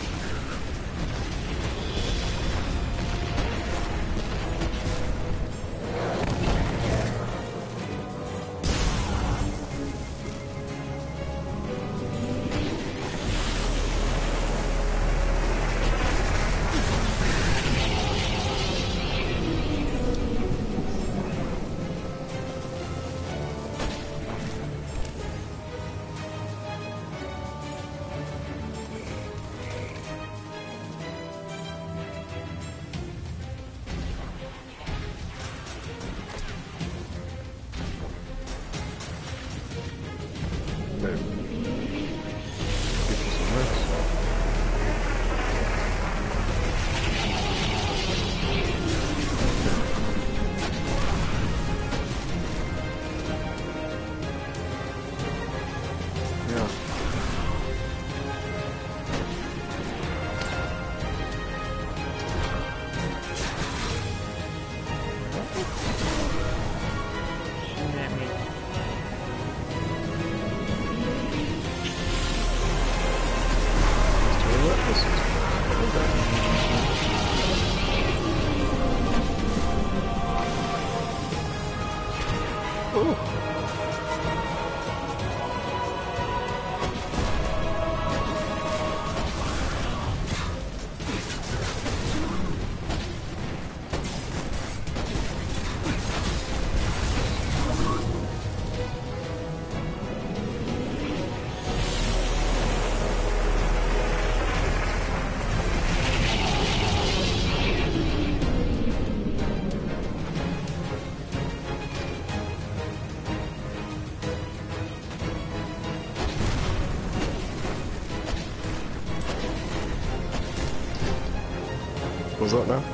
What's up now?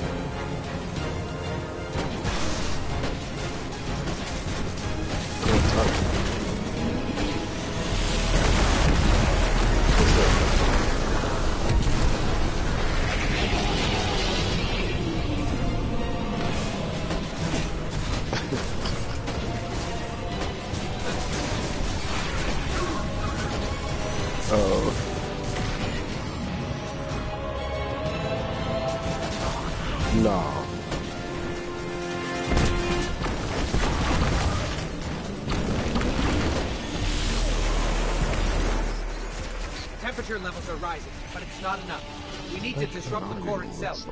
No. Temperature levels are rising, but it's not enough. We need to disrupt the core itself.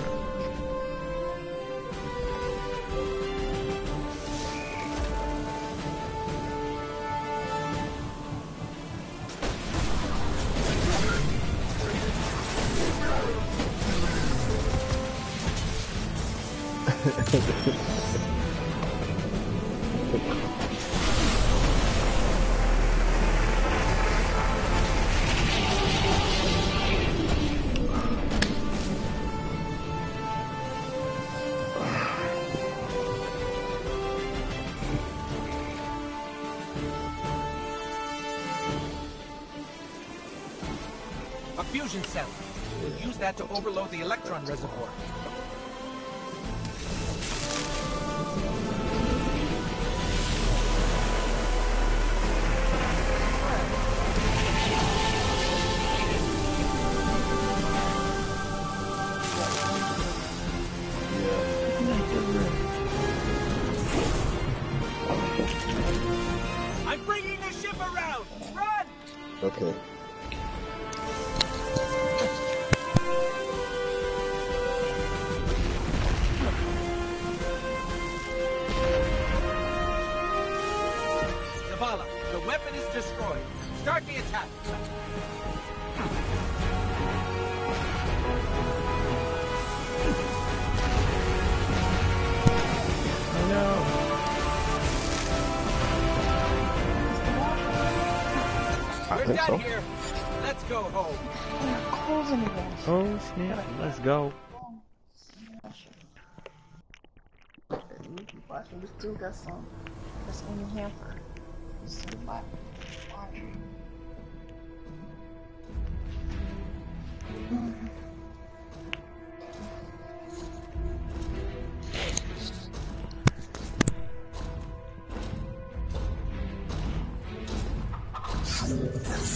A fusion cell. We'll use that to overload the electron reservoir. I'm bringing the ship around! Run! Okay. Zavala, the weapon is destroyed. Start the attack. We're done here. Let's go home. Oh snap, let's go. We still got some that's in the hamper. Some laundry.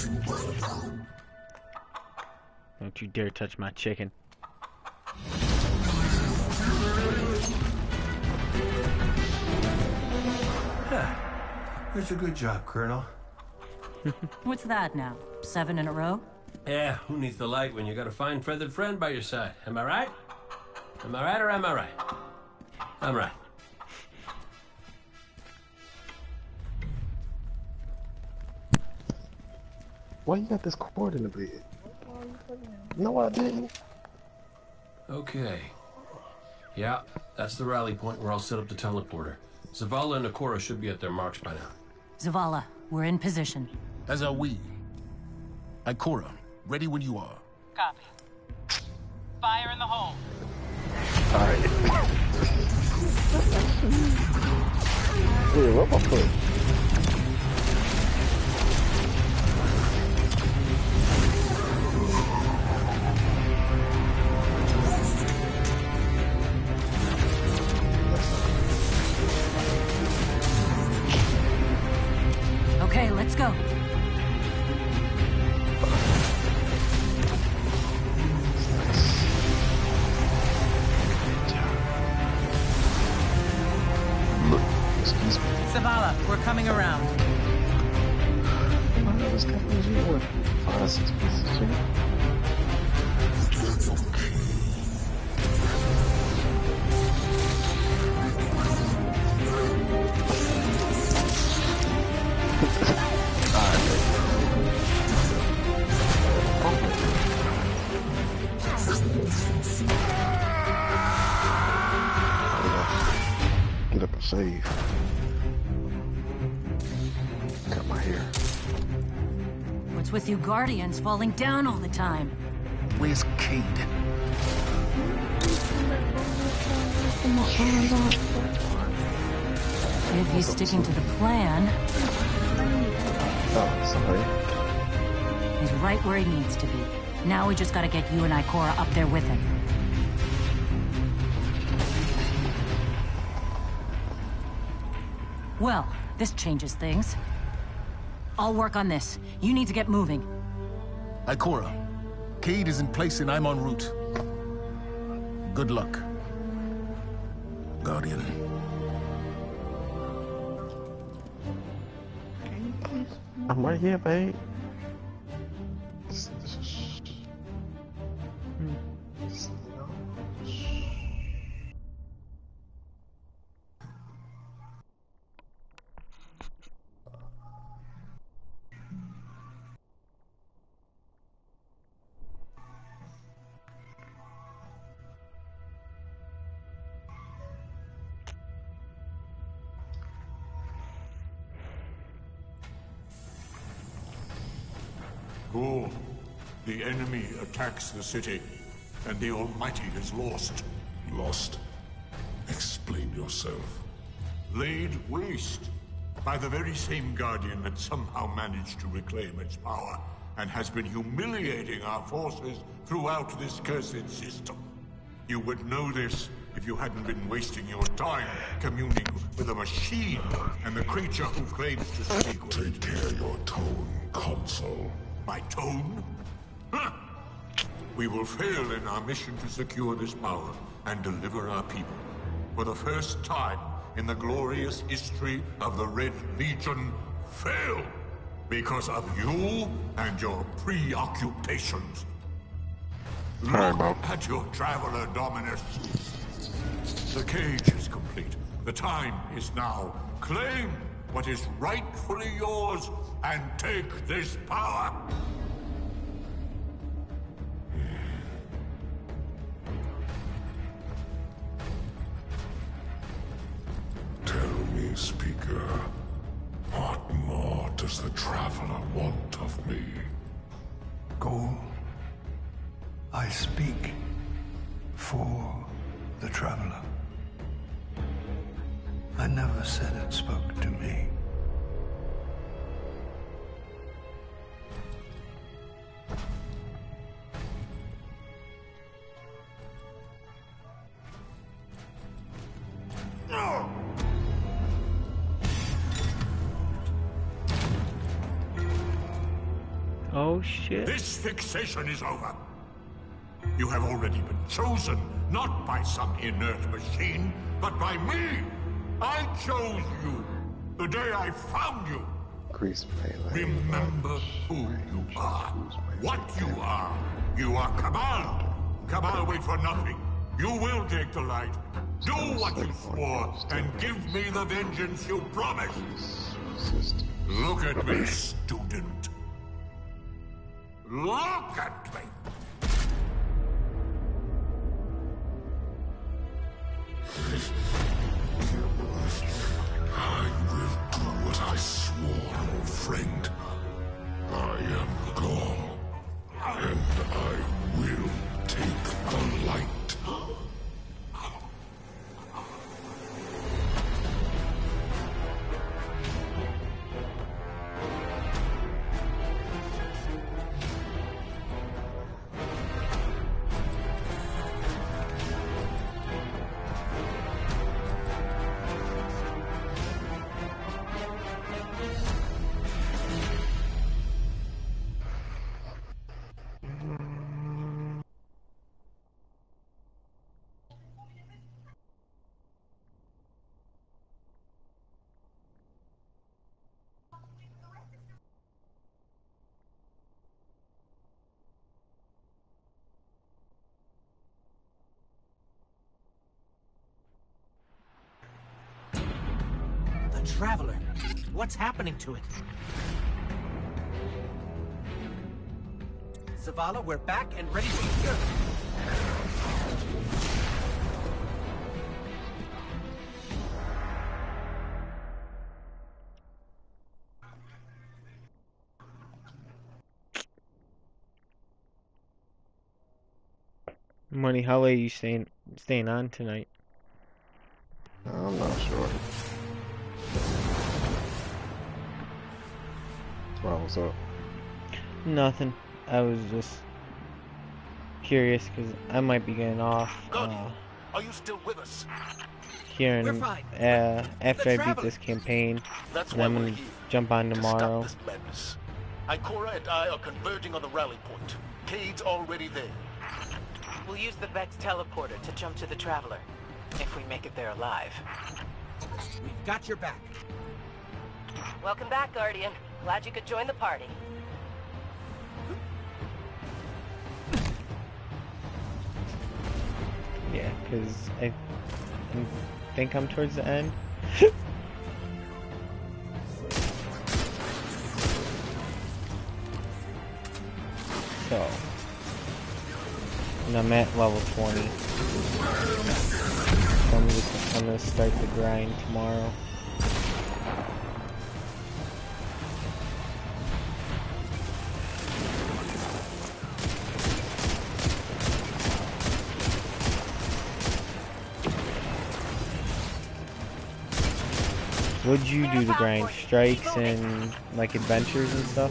Don't you dare touch my chicken. That's a good job, Colonel. What's that now? 7 in a row? Yeah, who needs the light when you got a fine feathered friend by your side? Am I right? Am I right or am I right? I'm right. Why you got this cord in the bed? No, I didn't. Okay. Yeah, that's the rally point where I'll set up the teleporter. Zavala and Ikora should be at their marks by now. Zavala, we're in position. As are we. Ikora, ready when you are. Copy. Fire in the hole. Alright. Wait, what my foot? Okay, let's go. Excuse me. Zavala, we're coming around. This company's what? 5, 6 pieces, Get up and save. Got my hair. What's with you Guardians falling down all the time? Where's Cayde? If he's sticking to the plan, Oh, sorry. he's right where he needs to be. Now we just gotta get you and Ikora up there with him. Well, this changes things. I'll work on this. You need to get moving. Ikora, Cayde is in place and I'm en route. Good luck, Guardian. I'm right here, babe. Ghoul, the enemy attacks the city, and the Almighty is lost. Lost? Explain yourself. Laid waste by the very same Guardian that somehow managed to reclaim its power, and has been humiliating our forces throughout this cursed system. You would know this if you hadn't been wasting your time communing with a machine and the creature who claims to speak with Take care of your tone, Consul. My tone? Huh. We will fail in our mission to secure this power and deliver our people. For the first time in the glorious history of the Red Legion, fail because of you and your preoccupations. Look at your Traveler, Dominus. The cage is complete. The time is now. Claim what is rightfully yours and take this power. Tell me, Speaker, what more does the Traveler want of me? Ghoul, I speak for the Traveler. I never said it spoke to me. Oh shit. This fixation is over. You have already been chosen, not by some inert machine, but by me. I chose you the day I found you. Remember who you are, what you are. You are Cabal. Cabal wait for nothing. You will take the light. Do what you swore, and give me the vengeance you promised. Look at me, student. Look at me. I will do what I swore, old friend. I am Gaul, and I will take the light. Traveler. What's happening to it? Zavala, we're back and ready to secure. Money, how late are you staying on tonight? I'm not sure. Wow, what's up? Nothing. I was just curious because I might be getting off. Are you still with us? Here in, after I beat this campaign, and I'm gonna jump on tomorrow. To stop this madness. Ikora and I are converging on the rally point. Cade's already there. We'll use the Vex teleporter to jump to the Traveler, if we make it there alive. We've got your back. Welcome back, Guardian. Glad you could join the party. Yeah, because I think I'm towards the end. So, and I'm at level 20. So I'm gonna start the grind tomorrow. Would you do the grind? Strikes and like adventures and stuff?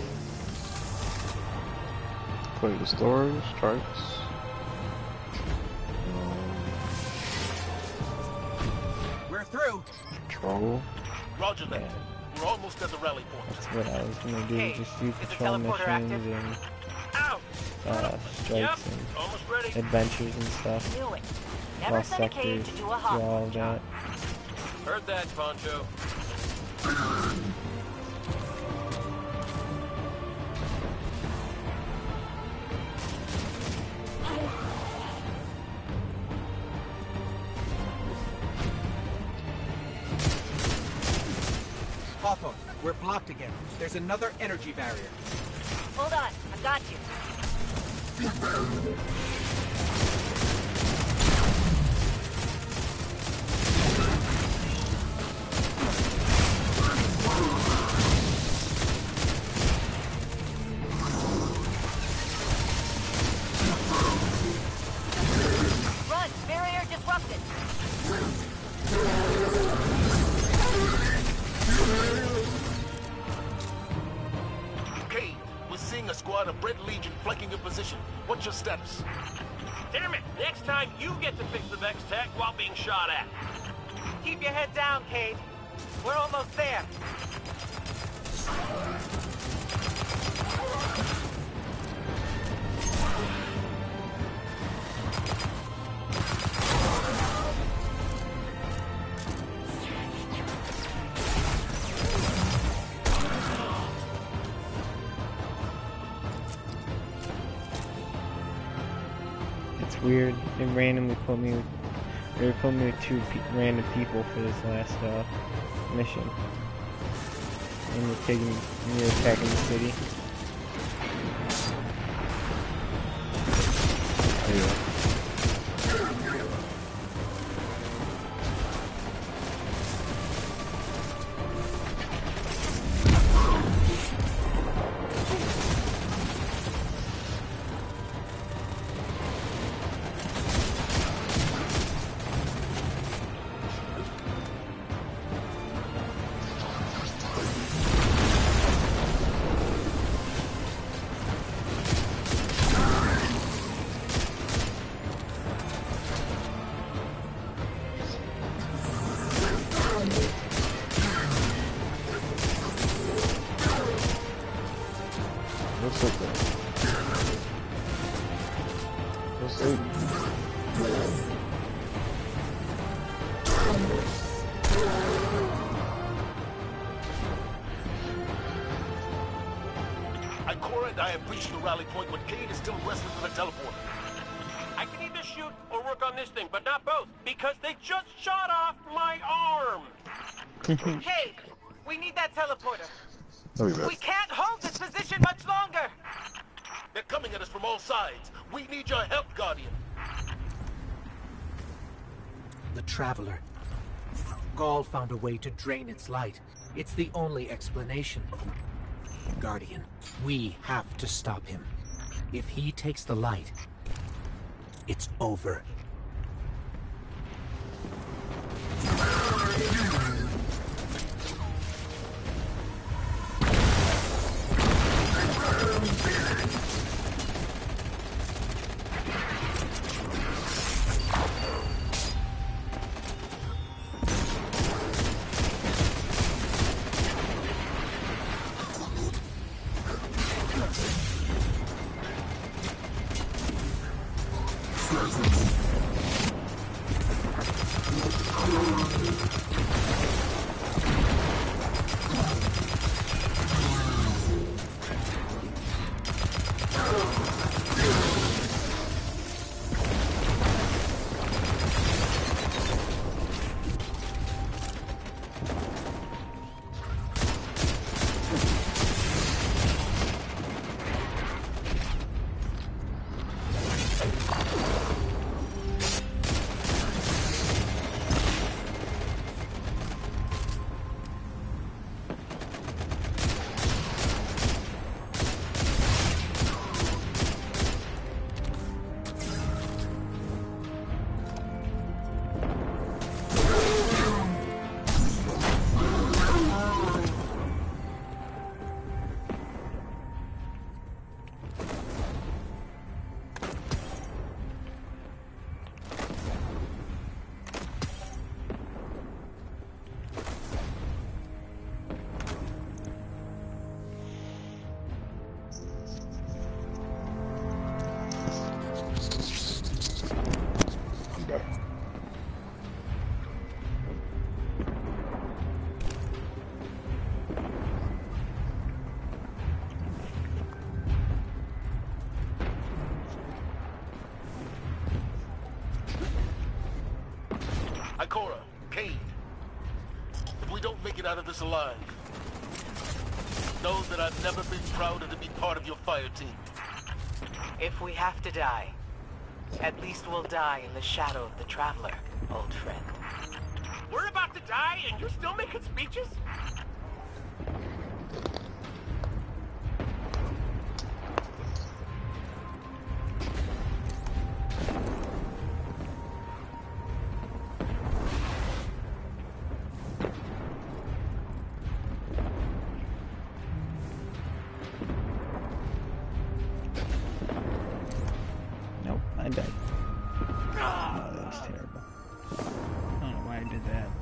Play the story, strikes. We're through. Control. Roger that. We're almost at the rally point. That's what I was gonna do. Just do patrol missions and strikes and adventures and stuff. Lost sectors, do all of that. Heard that, Poncho. Hawthorne, we're blocked again. There's another energy barrier. Hold on, I've got you. Run! Barrier disrupted! Cade, we're seeing a squad of Red Legion flanking your position. What's your status? Damn it! Next time you get to fix the Vex tech while being shot at. Keep your head down, Cade. We're almost there. weird. They randomly put me with, they put me with two random people for this last mission. And we're attacking the city. Yeah. Ikora and I have reached the rally point when Cayde is still wrestling with a teleporter. I can either shoot or work on this thing, but not both, because they just shot off my arm! Cayde, we need that teleporter. Oh, We can't hold this position much longer! They're coming at us from all sides. We need your help, Guardian. The Traveler. Gaul found a way to drain its light. It's the only explanation. Guardian, we have to stop him. If he takes the light, it's over. Ikora, Cayde. If we don't make it out of this alive, know that I've never been prouder to be part of your fire team. If we have to die, at least we'll die in the shadow of the Traveler, old friend. We're about to die and you're still making speeches? Nope, I died. Oh, that was terrible. I don't know why I did that.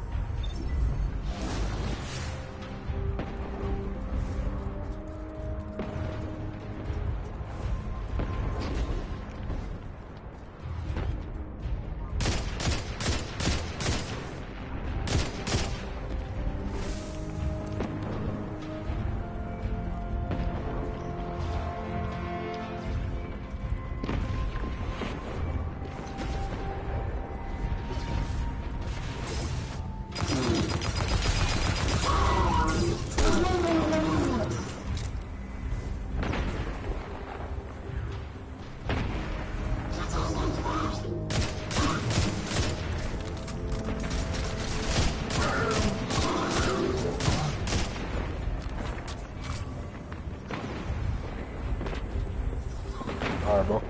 Alright, bro.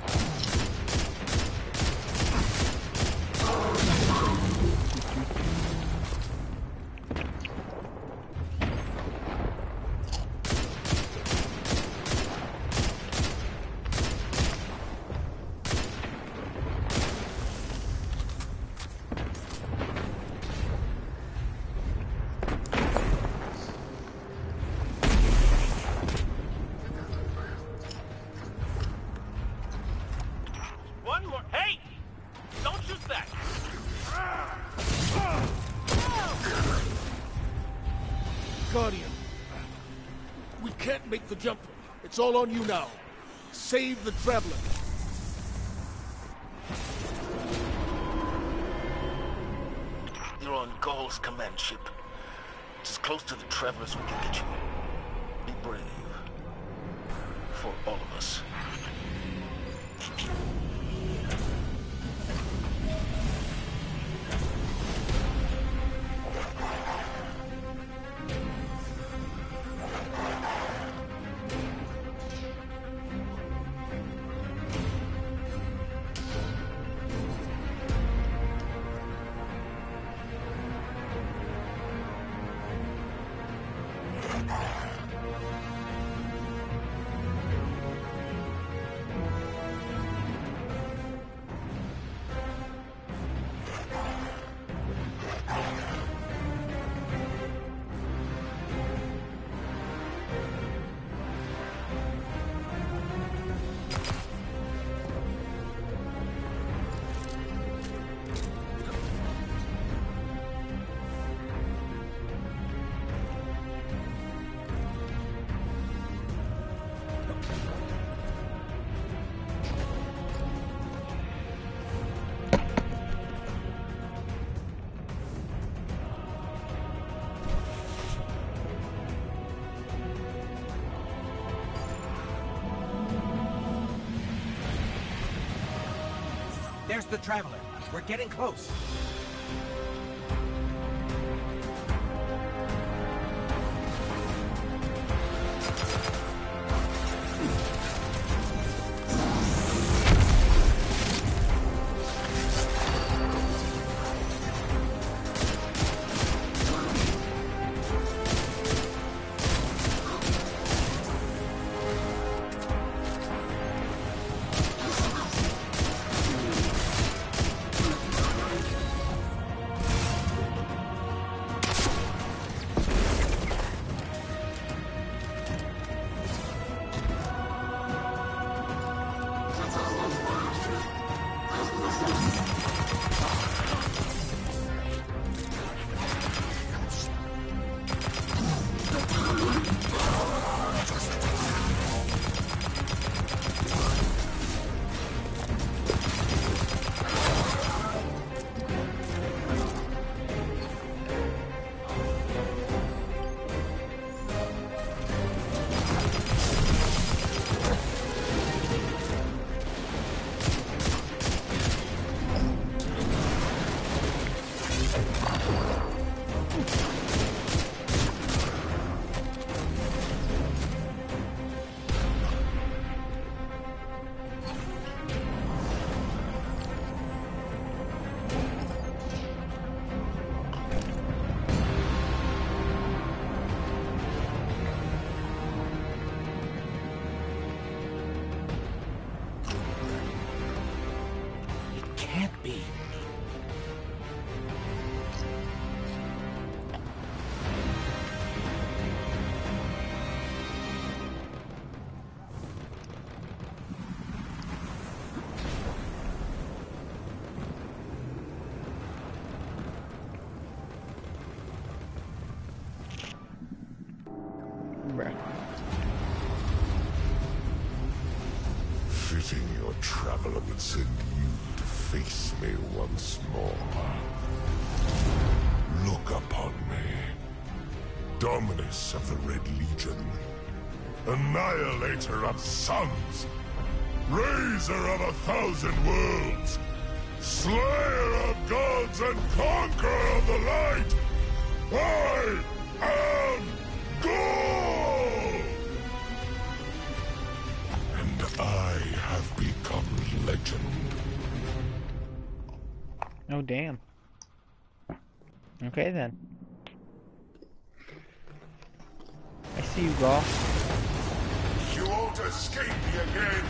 One more. Hey! Don't shoot that! Guardian, we can't make the jump. It's all on you now. Save the Traveler. You're on Gaul's command ship. It's as close to the Traveler as we can get you. Be brave. For all of us. There's the Traveler. We're getting close. Can't be. Fitting your Traveler would send you to face me once more. Look upon me. Dominus of the Red Legion. Annihilator of suns. Raiser of 1,000 worlds. Slayer of gods and conqueror of the light. I am Gaul! And I have legend. Oh, damn. Okay, then. I see you, Gaul. You won't escape me again.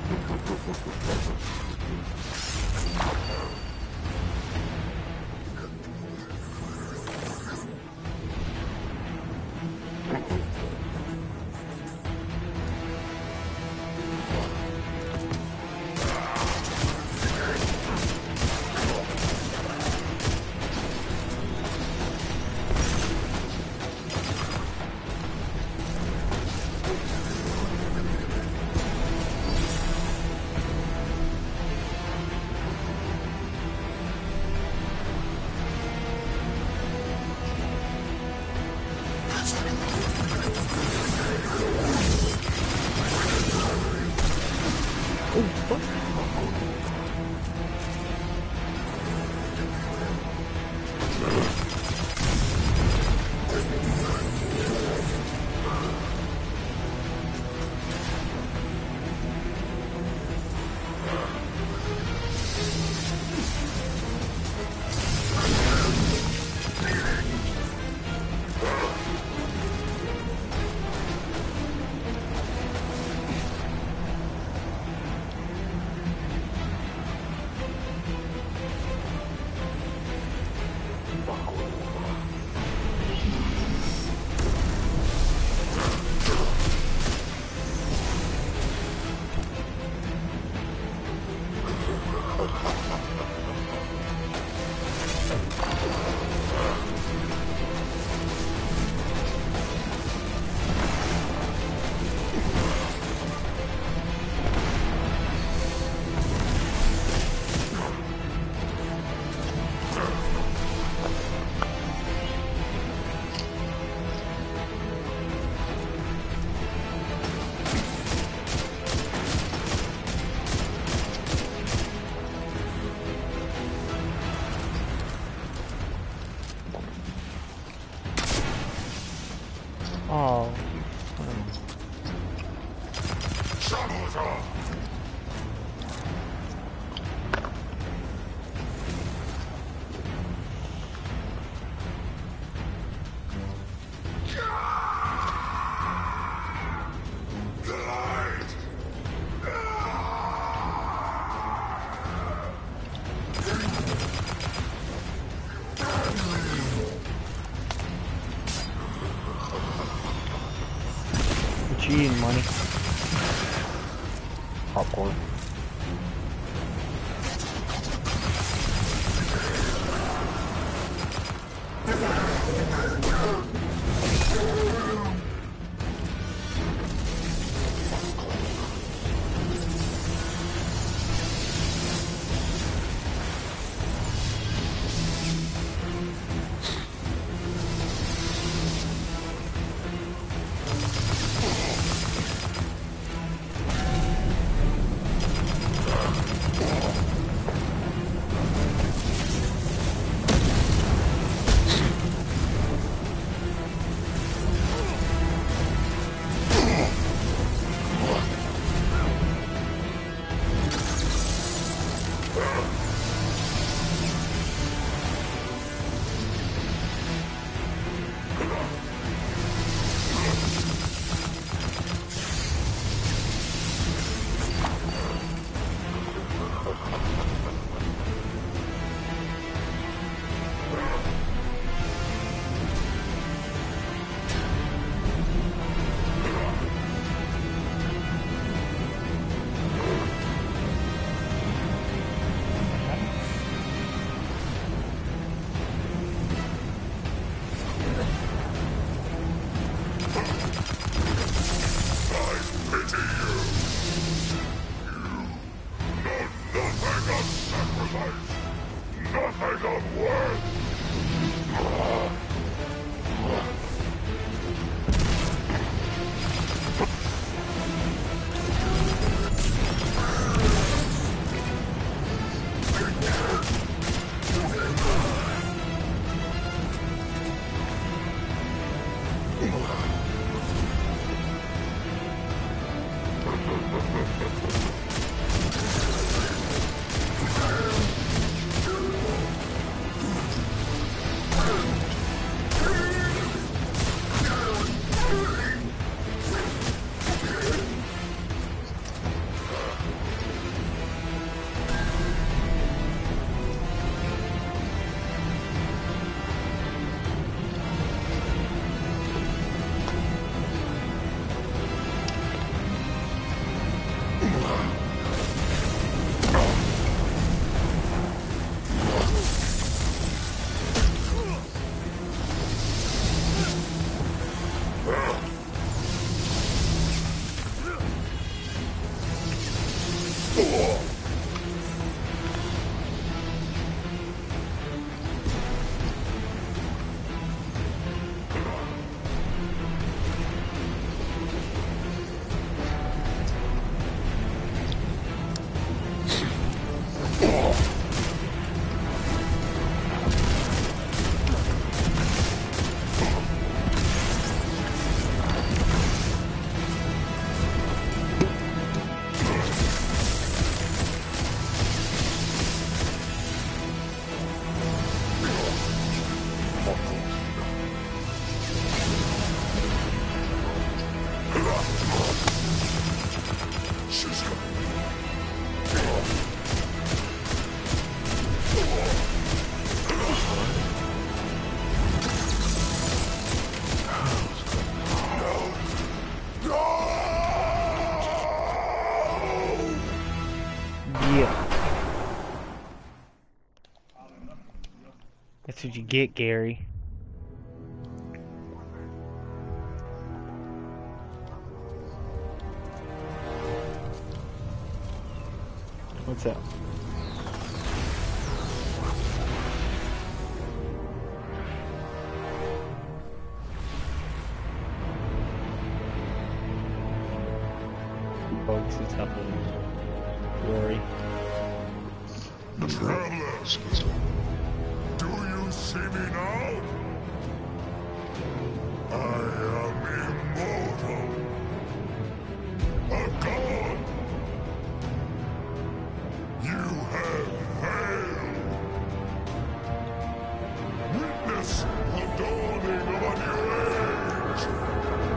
Oh. What you eating, money? Popcorn. That's what you get, Gary. What's up? Folks, it's up in glory. Travelers, do you see me now? I am immortal. A god. You have failed. Witness the dawning of a new age.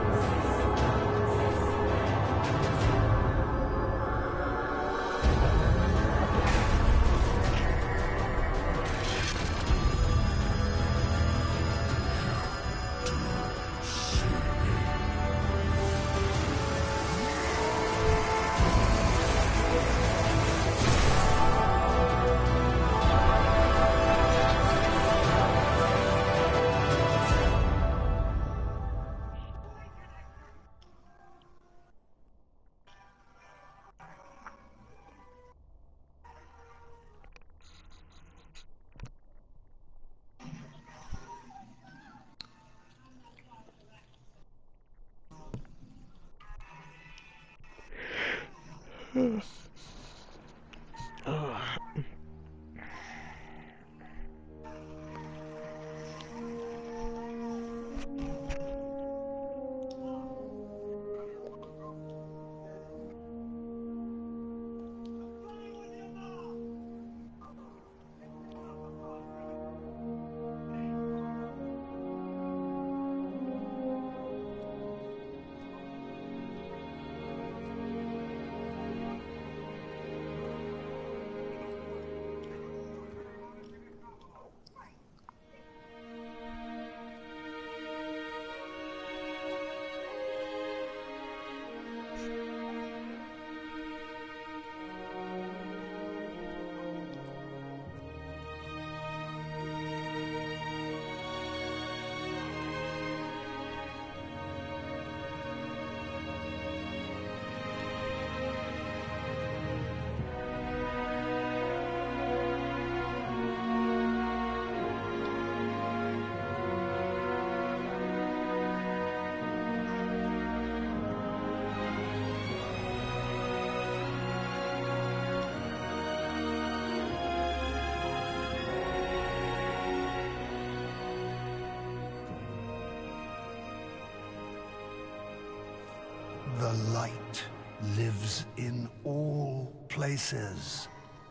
The light lives in all places,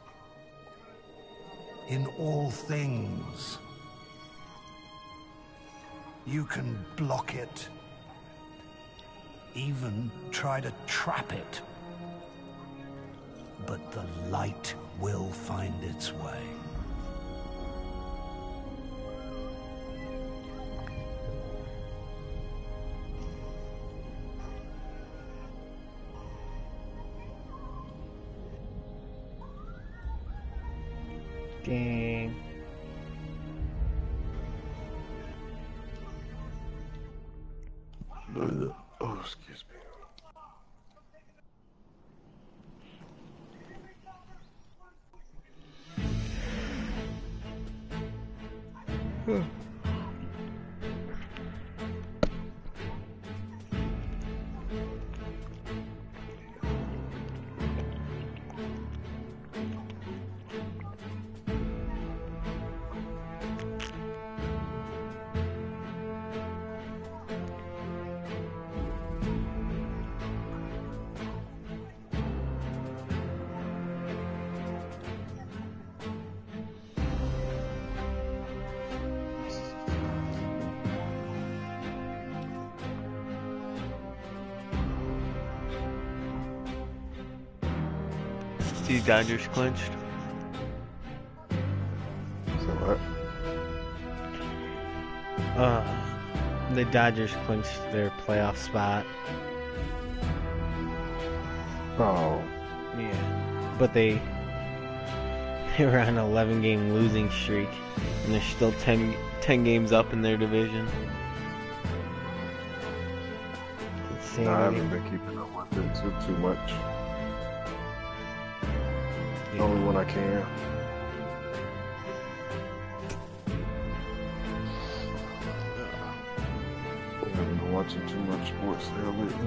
in all things. You can block it, even try to trap it, but the light will find its way. Dang. Oh, excuse me. See Dodgers clinched. So what? The Dodgers clinched their playoff spot. Oh. Yeah. But they were on an 11-game losing streak, and they're still 10 games up in their division. No, I haven't been keeping up with it too much. Yeah. Only when I can. I haven't been watching too much sports there lately.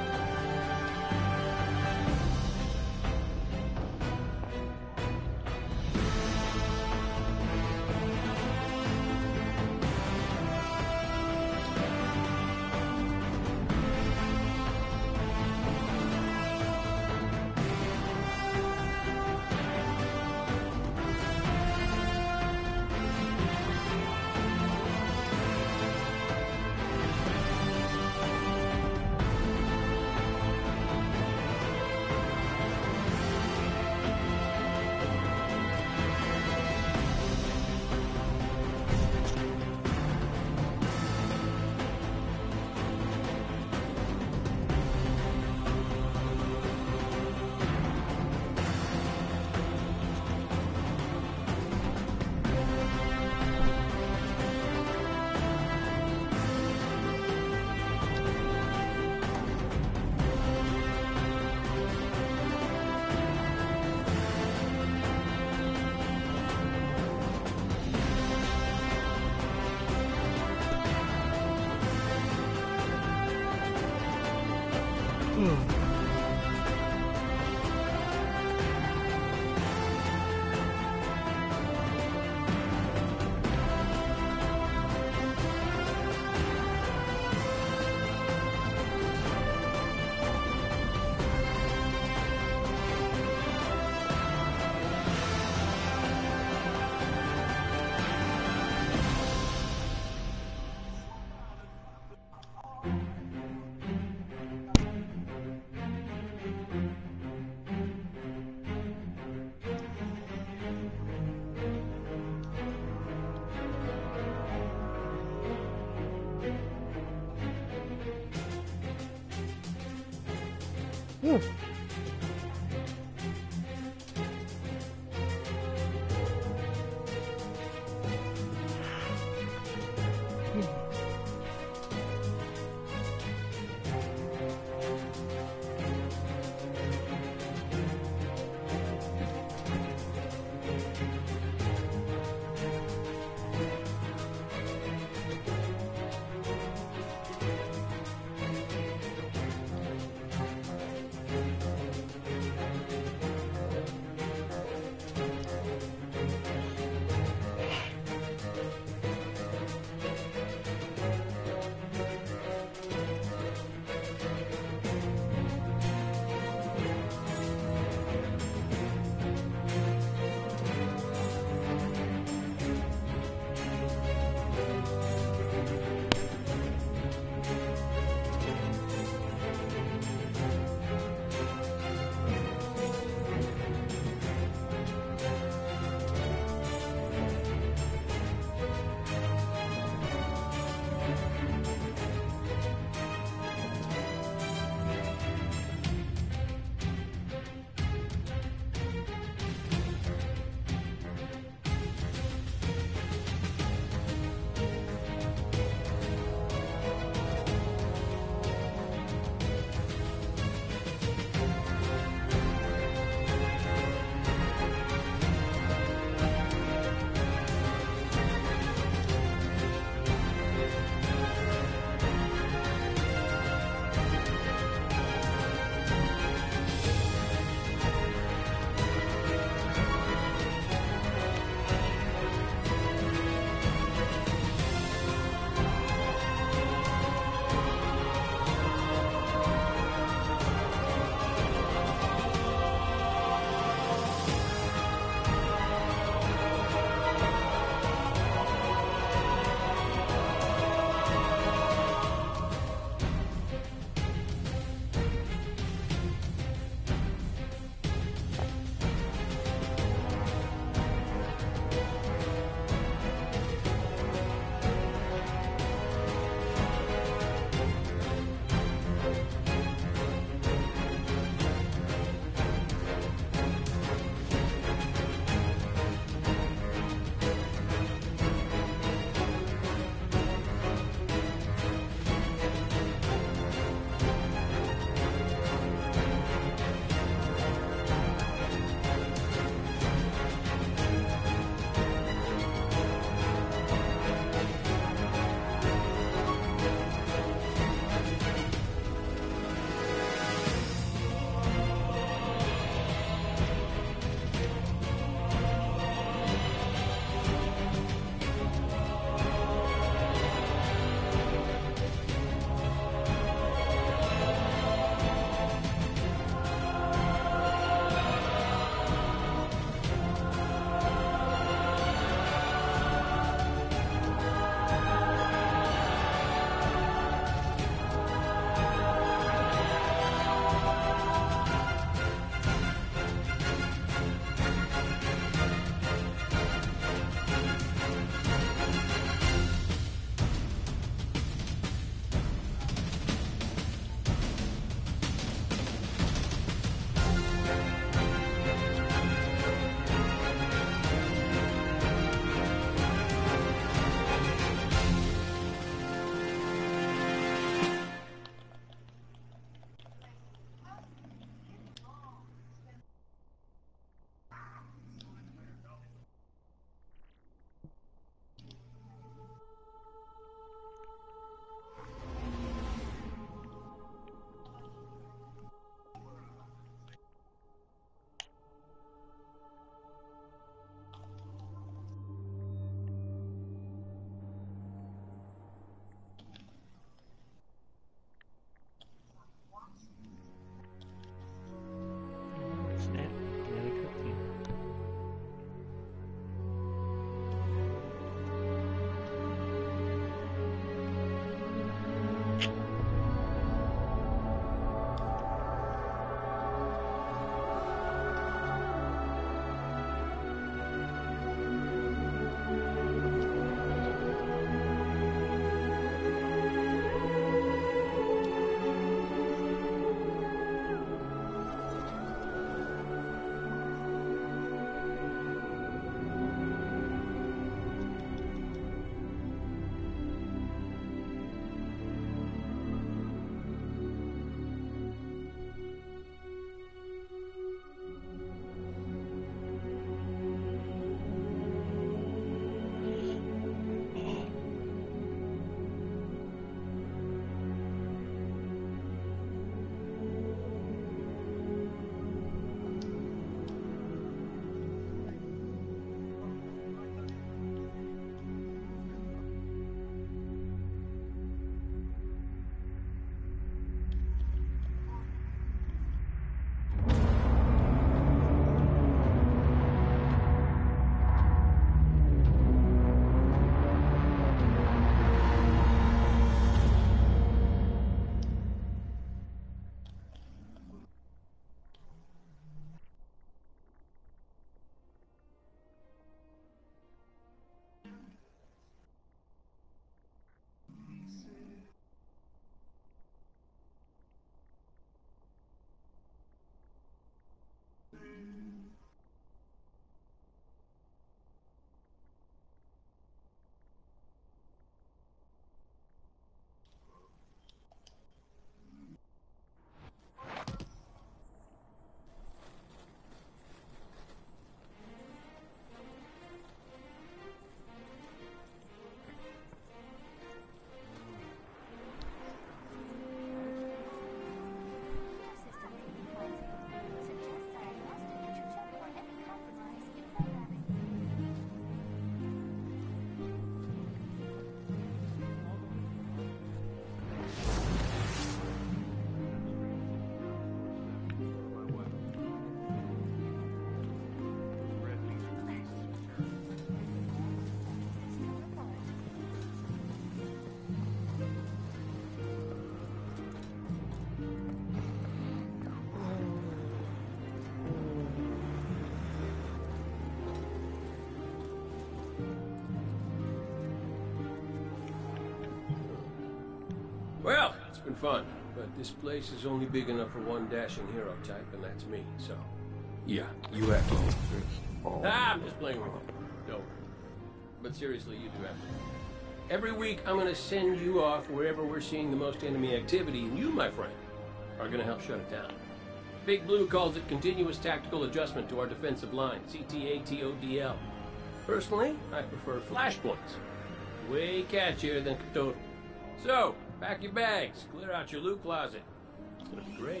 Well, it's been fun, but this place is only big enough for one dashing hero type, and that's me, so... Yeah, you have to. I'm just playing with you. Don't worry. But seriously, you do have to. Every week, I'm gonna send you off wherever we're seeing the most enemy activity, and you, my friend, are gonna help shut it down. Big Blue calls it Continuous Tactical Adjustment to our defensive line, CTATODL. Personally, I prefer flashpoints. Way catchier than Katotal. So, pack your bags, clear out your loot closet. It's gonna be great.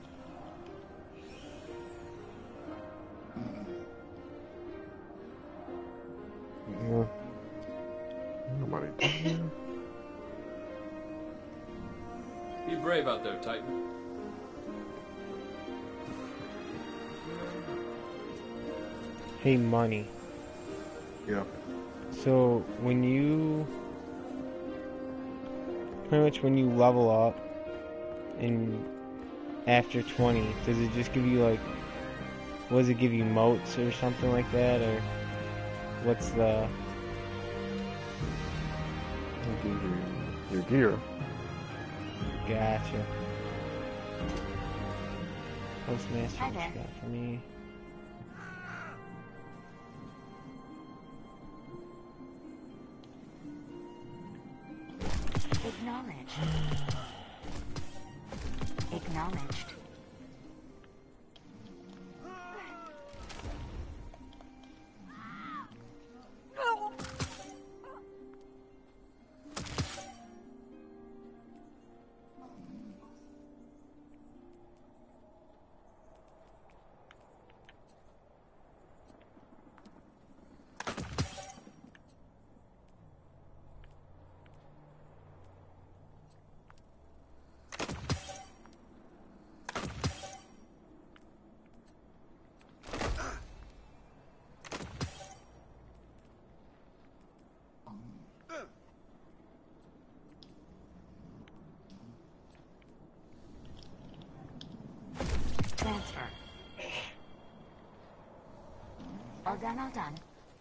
Yeah. Nobody. Be brave out there, Titan. Hey, Money. Yeah. So, when you... Pretty much when you level up, and after 20, does it just give you, like... What does it give you, motes or something like that, or... What's the... Your gear. Gotcha. Postmaster, what you got for me? Acknowledged. Acknowledged. Transfer. All done, all done.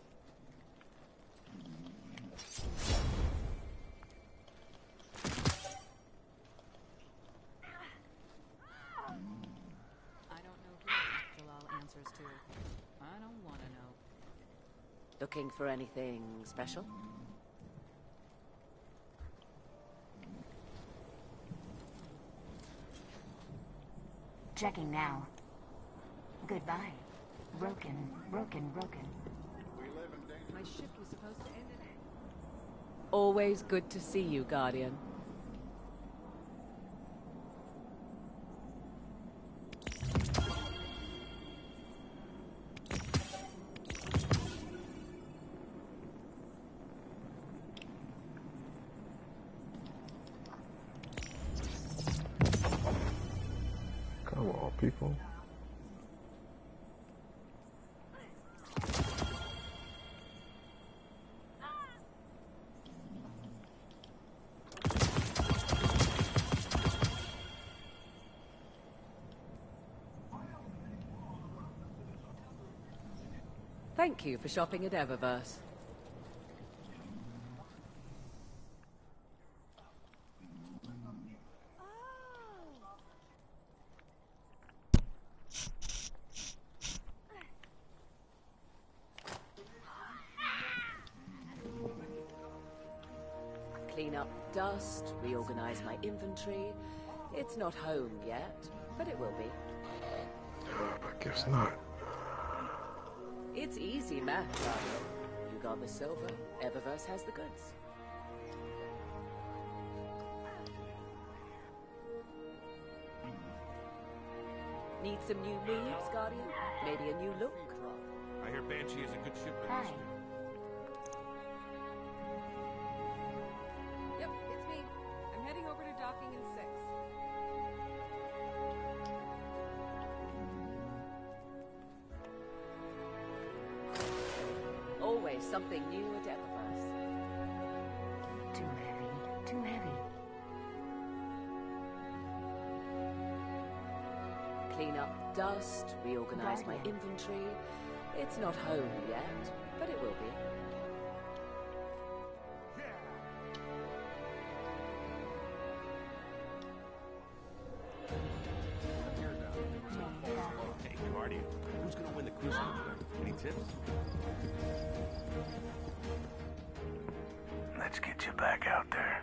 I don't know who Jalal answers to. I don't want to know. Looking for anything special? Checking now. Goodbye. Broken, broken, broken. My ship was supposed to end in... Always good to see you, Guardian. Come on, people. Thank you for shopping at Eververse. Clean up dust, reorganize my inventory. It's not home yet, but it will be. I guess not. It's easy math, Guardian. You got the silver, Eververse has the goods. Need some new moves, Guardian? Maybe a new look? I hear Banshee is a good ship in this. Yep, it's me. I'm heading over to docking in 6. Always something new at Eververse. Too heavy, too heavy. Clean up dust, reorganize my inventory. It's not home yet, but it will be. Guardian. Who's gonna win the Crucible? Any tips? Let's get you back out there.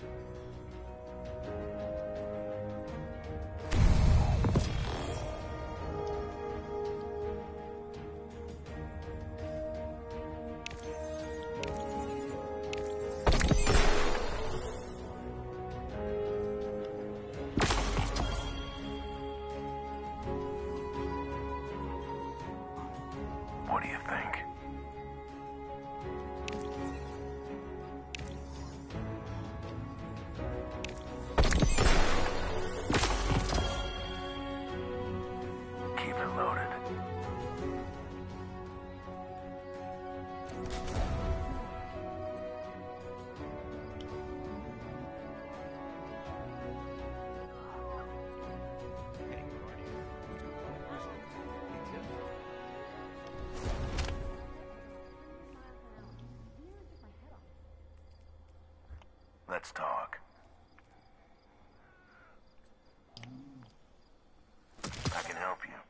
What do you think? Keep it loaded. Let's talk. I can help you.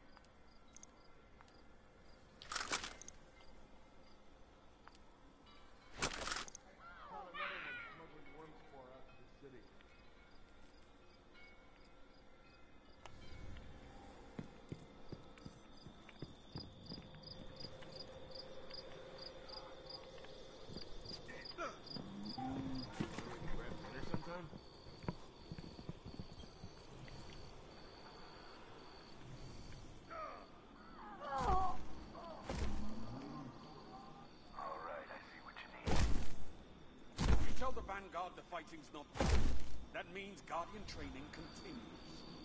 Tell the Vanguard the fighting's not done. That means Guardian training continues.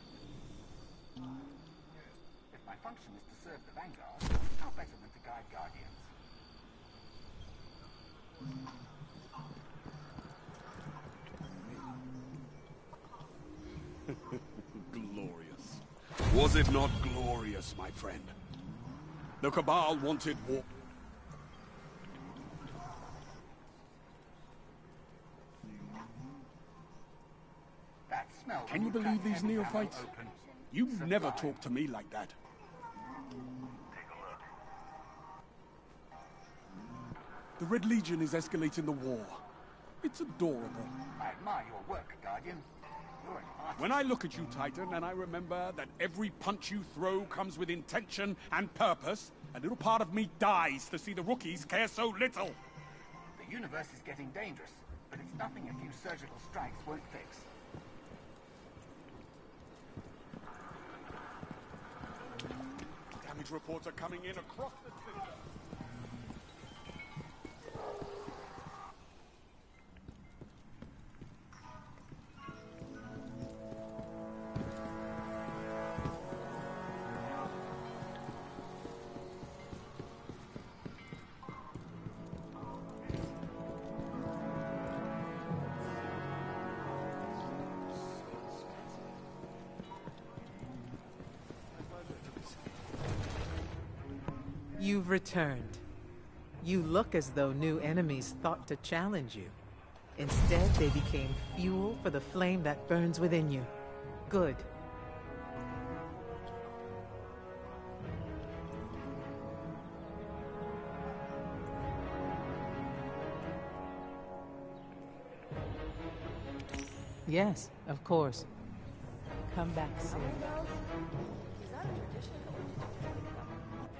If my function is to serve the Vanguard, how better than to guide Guardians? Glorious. Was it not glorious, my friend? The Cabal wanted war. That smell. Can you believe these neophytes? You never talk to me like that. The Red Legion is escalating the war. It's adorable. I admire your work, Guardian. You're an artist. When I look at you, Titan, and I remember that every punch you throw comes with intention and purpose, a little part of me dies to see the rookies care so little. The universe is getting dangerous, but it's nothing a few surgical strikes won't fix. Damage reports are coming in across the system. You've returned. You look as though new enemies thought to challenge you. Instead, they became fuel for the flame that burns within you. Good. Yes, of course. Come back soon. Is that a tradition, or did you make it up?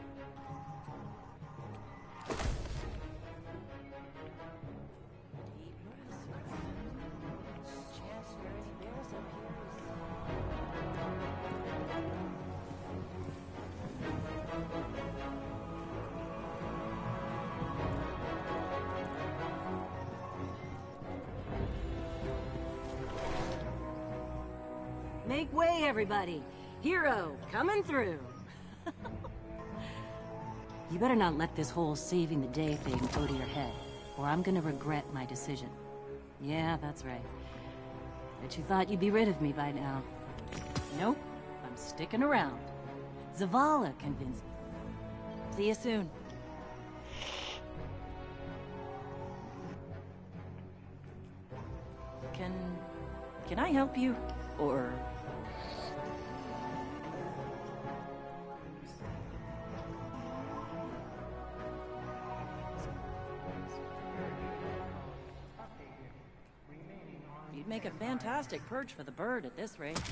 Make way, everybody! Hero, coming through! You better not let this whole saving the day thing go to your head, or I'm gonna regret my decision. Yeah, that's right. Bet you thought you'd be rid of me by now. Nope, I'm sticking around. Zavala convinced me. See you soon. Can I help you? Or... You'd make a fantastic perch for the bird at this rate.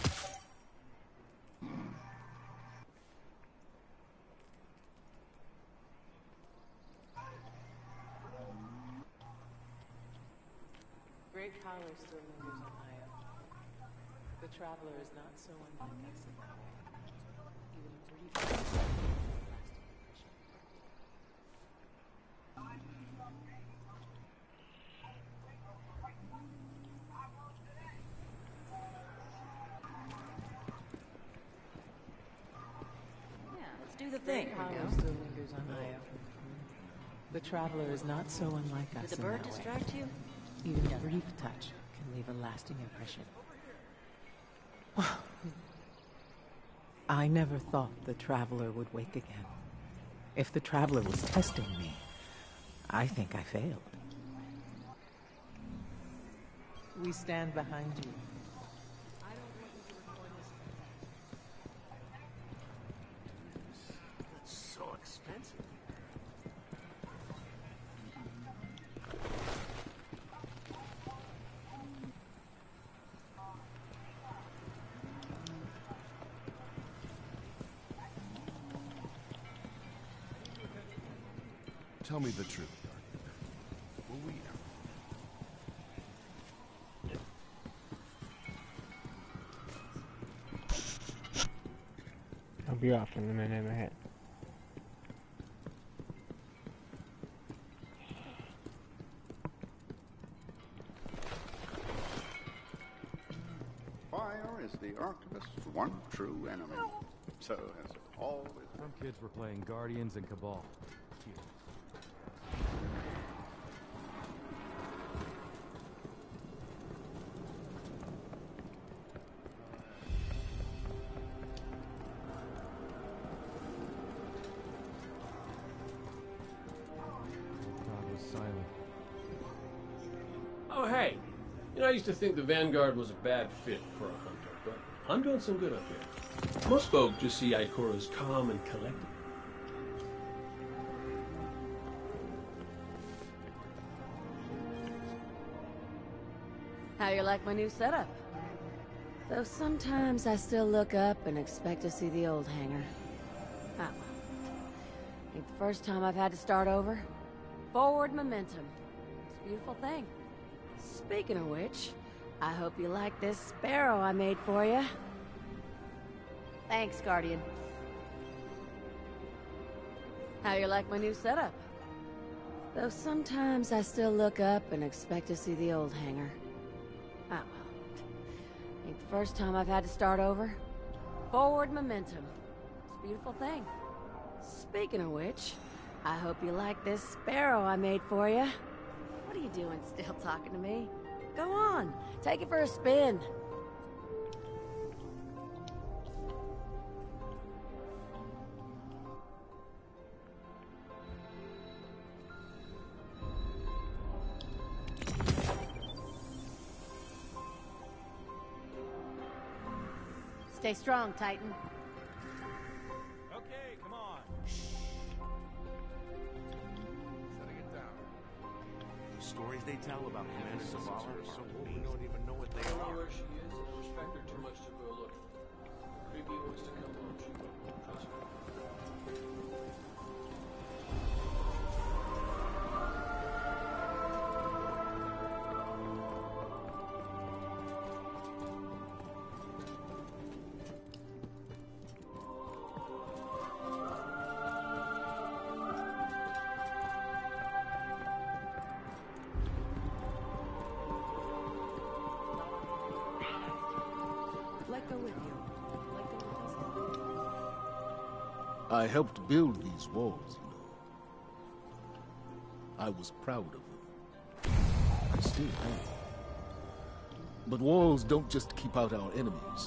Great power still lingers on Io. The Traveler is not so unlike us in that way. Even a brief lasting impression. Yeah, let's do the thing. Great power still lingers on Io. The Traveler is not so unlike us Did the in bird that way. distract you? Even a brief touch can leave a lasting impression. I never thought the Traveler would wake again. If the Traveler was testing me, I think I failed. We stand behind you. That's so expensive. Tell me the truth, Guardian. Will we I'll be off in a minute. Fire is the Archivist's one true enemy. So has it always been. Some kids were playing Guardians and Cabal. Oh, hey. You know, I used to think the Vanguard was a bad fit for a hunter, but I'm doing some good up here. Most folk just see Ikora as calm and collected. How you like my new setup? Though sometimes I still look up and expect to see the old hangar. Ah, well. Ain't the first time I've had to start over. Forward momentum. It's a beautiful thing. Speaking of which, I hope you like this sparrow I made for you. Thanks, Guardian. How you like my new setup? Though sometimes I still look up and expect to see the old hangar. Ah, well. Ain't the first time I've had to start over. Forward momentum. It's a beautiful thing. Speaking of which, I hope you like this sparrow I made for you. What are you doing still talking to me? Go on, take it for a spin. Stay strong, Titan. Okay, come on. setting it down? The stories they tell about Commander Zavala are so old we don't even know what they I don't know are. where she is, and I respect her too much to go look. Creepy wants to come home, she will. Trust me. Let go with you. Let go with us. I helped build these walls, you know. I was proud of them. I still am. But walls don't just keep out our enemies.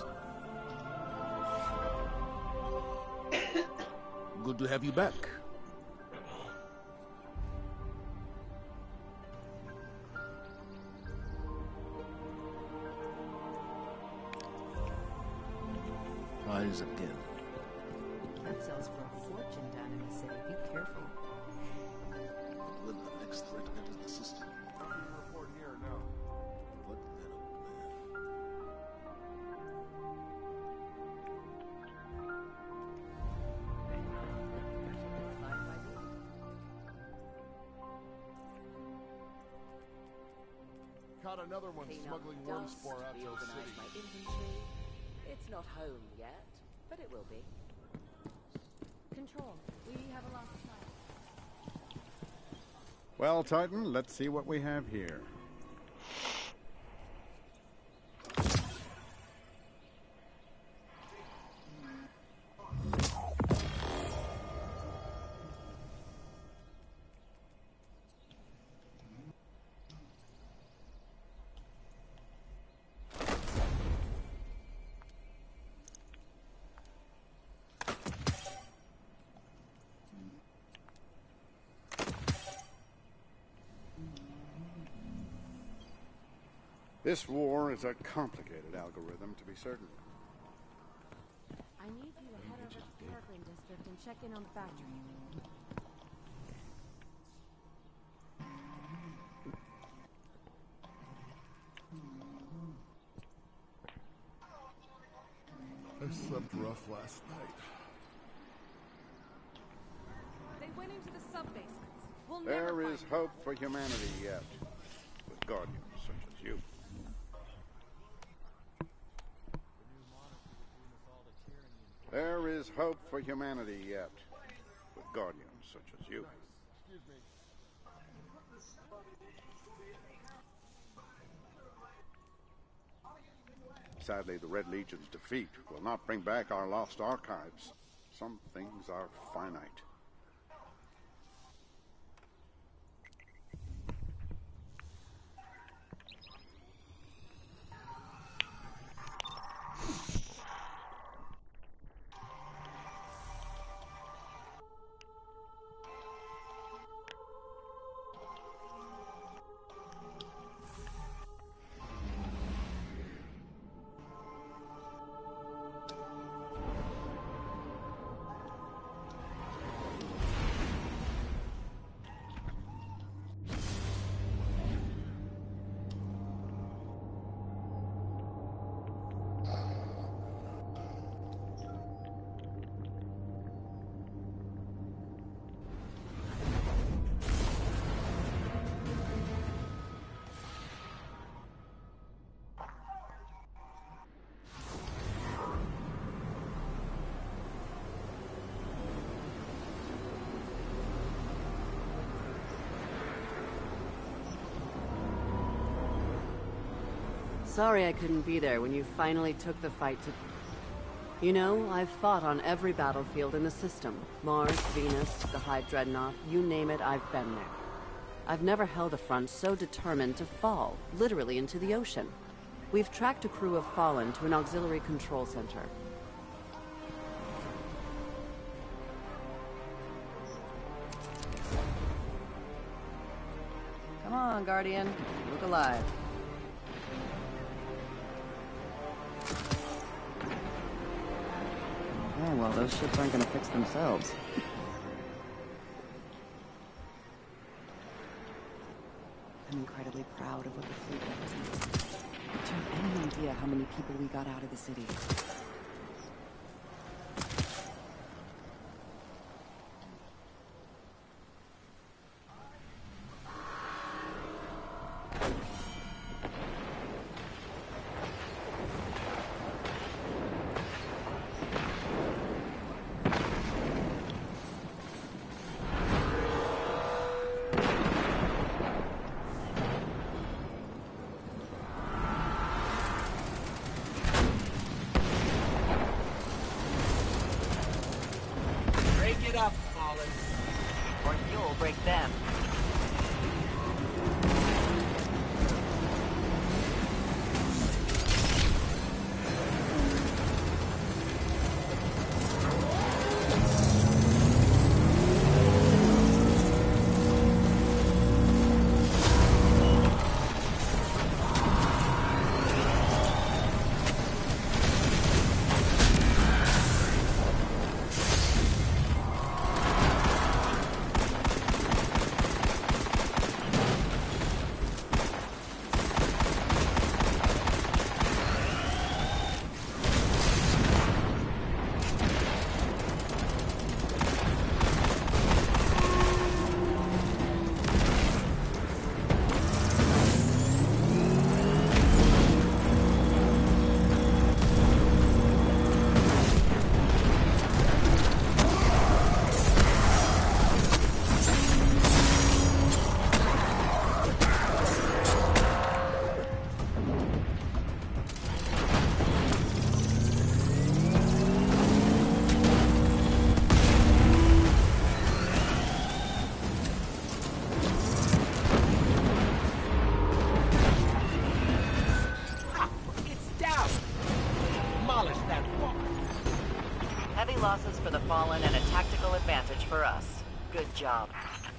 Good to have you back. Rise again. That sells for a fortune down in the city. Be careful. When the next threat enters the system, Report here now. what then, old man? caught another one Clean up smuggling worm dust, spore out to the reorganize city. my inventory. It's not home yet, but it will be. Control, we have a lost child. Well, Titan, let's see what we have here. This war is a complicated algorithm, to be certain. I need you to head over to Kirkland District and check in on the factory. I slept rough last night. They went into the sub-basements. We'll never There find is them. hope for humanity yet, with guardians such as you. There is hope for humanity yet, with guardians such as you. Excuse me. Sadly, the Red Legion's defeat will not bring back our lost archives. Some things are finite. Sorry I couldn't be there when you finally took the fight to... You know, I've fought on every battlefield in the system. Mars, Venus, the Hive Dreadnought, you name it, I've been there. I've never held a front so determined to fall, literally into the ocean. We've tracked a crew of Fallen to an auxiliary control center. Come on, Guardian. Look alive. Oh, well, those ships aren't gonna fix themselves. I'm incredibly proud of what the fleet represents. Do you have any idea how many people we got out of the city? Break it up, Fallen. Or you'll break them. Heavy losses for the Fallen and a tactical advantage for us. Good job.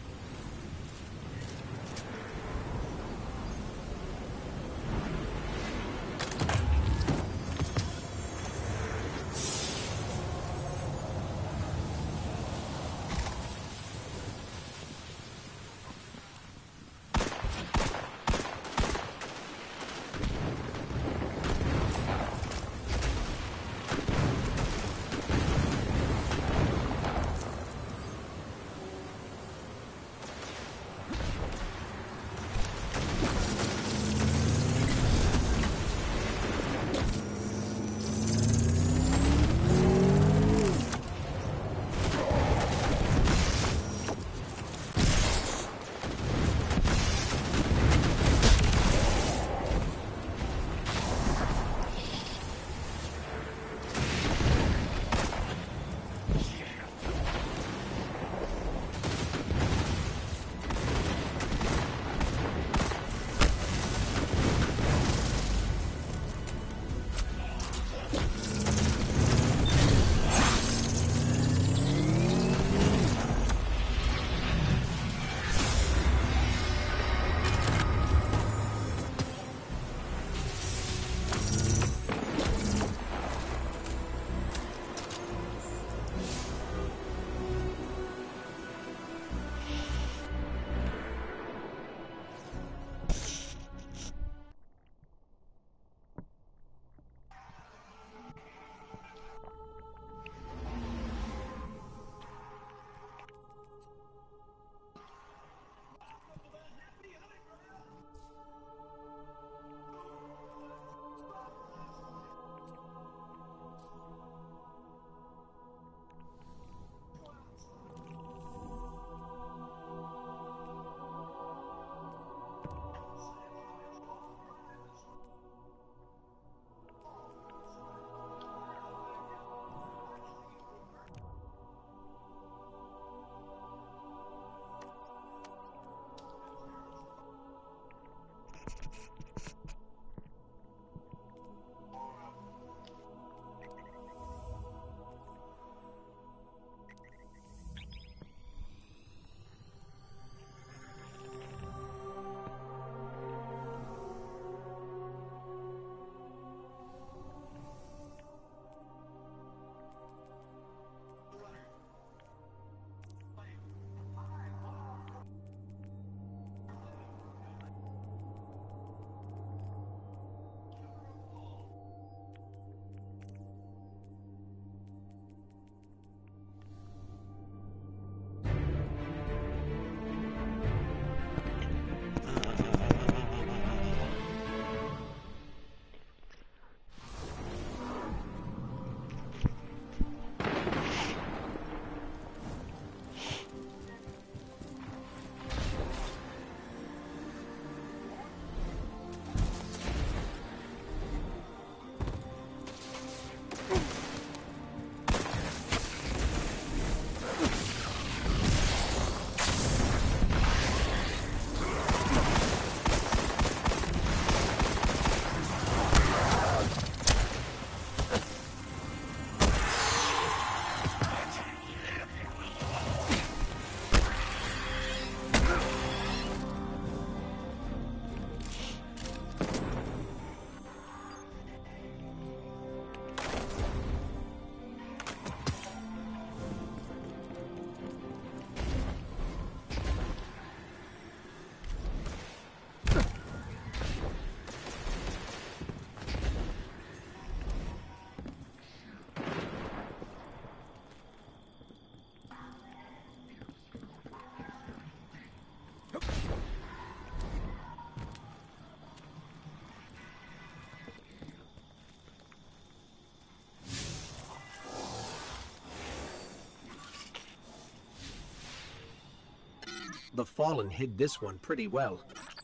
The Fallen hid this one pretty well.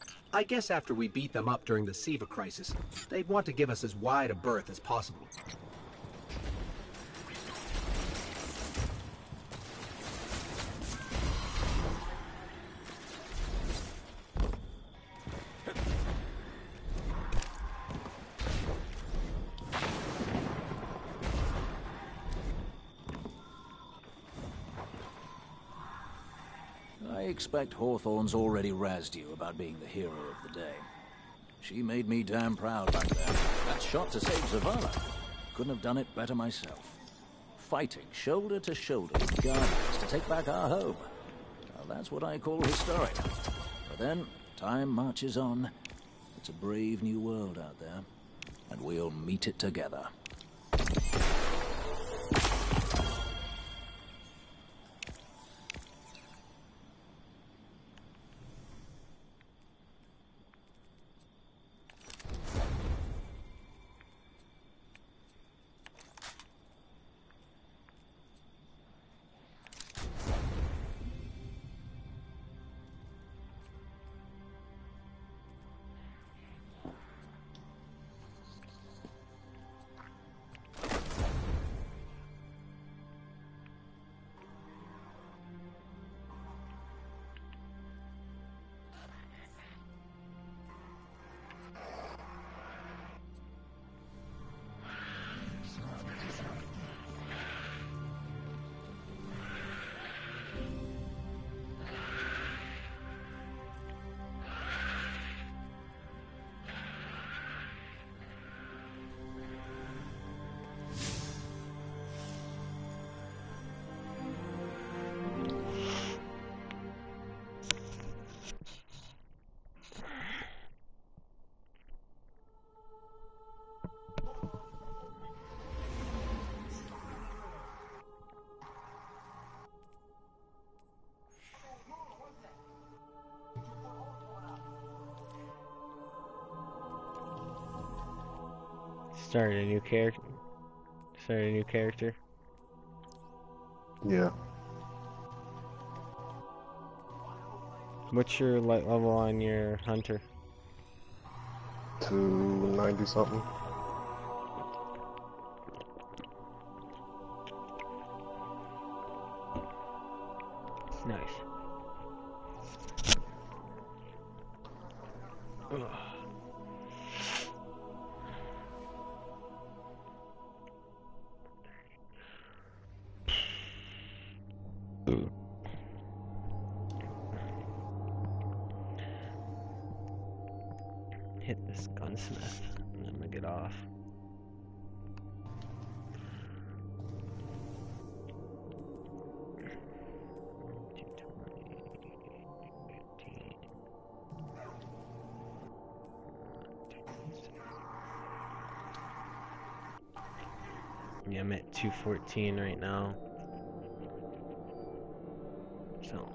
I guess after we beat them up during the Siva crisis, they'd want to give us as wide a berth as possible. expect Hawthorne's already razzed you about being the hero of the day. She made me damn proud back then. That shot to save Zavala. Couldn't have done it better myself. Fighting shoulder to shoulder with Guardians to take back our home. Well, that's what I call historic. But then, time marches on. It's a brave new world out there, and we'll meet it together. Start a new character. Start a new character. Yeah. What's your light level on your hunter? 290 something. Nice. Ugh. Hit this gunsmith, and I'm gonna get off. Yeah, I'm at 214 right now. So.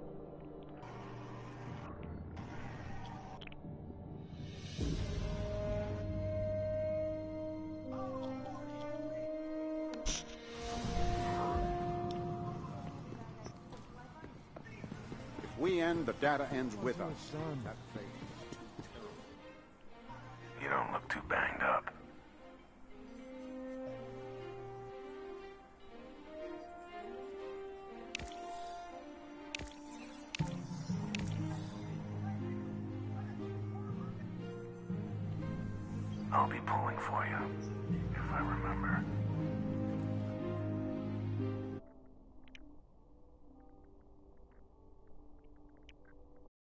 If we end, the data ends with us. That fate. You don't look too banged up. I'll be pulling for you, if I remember.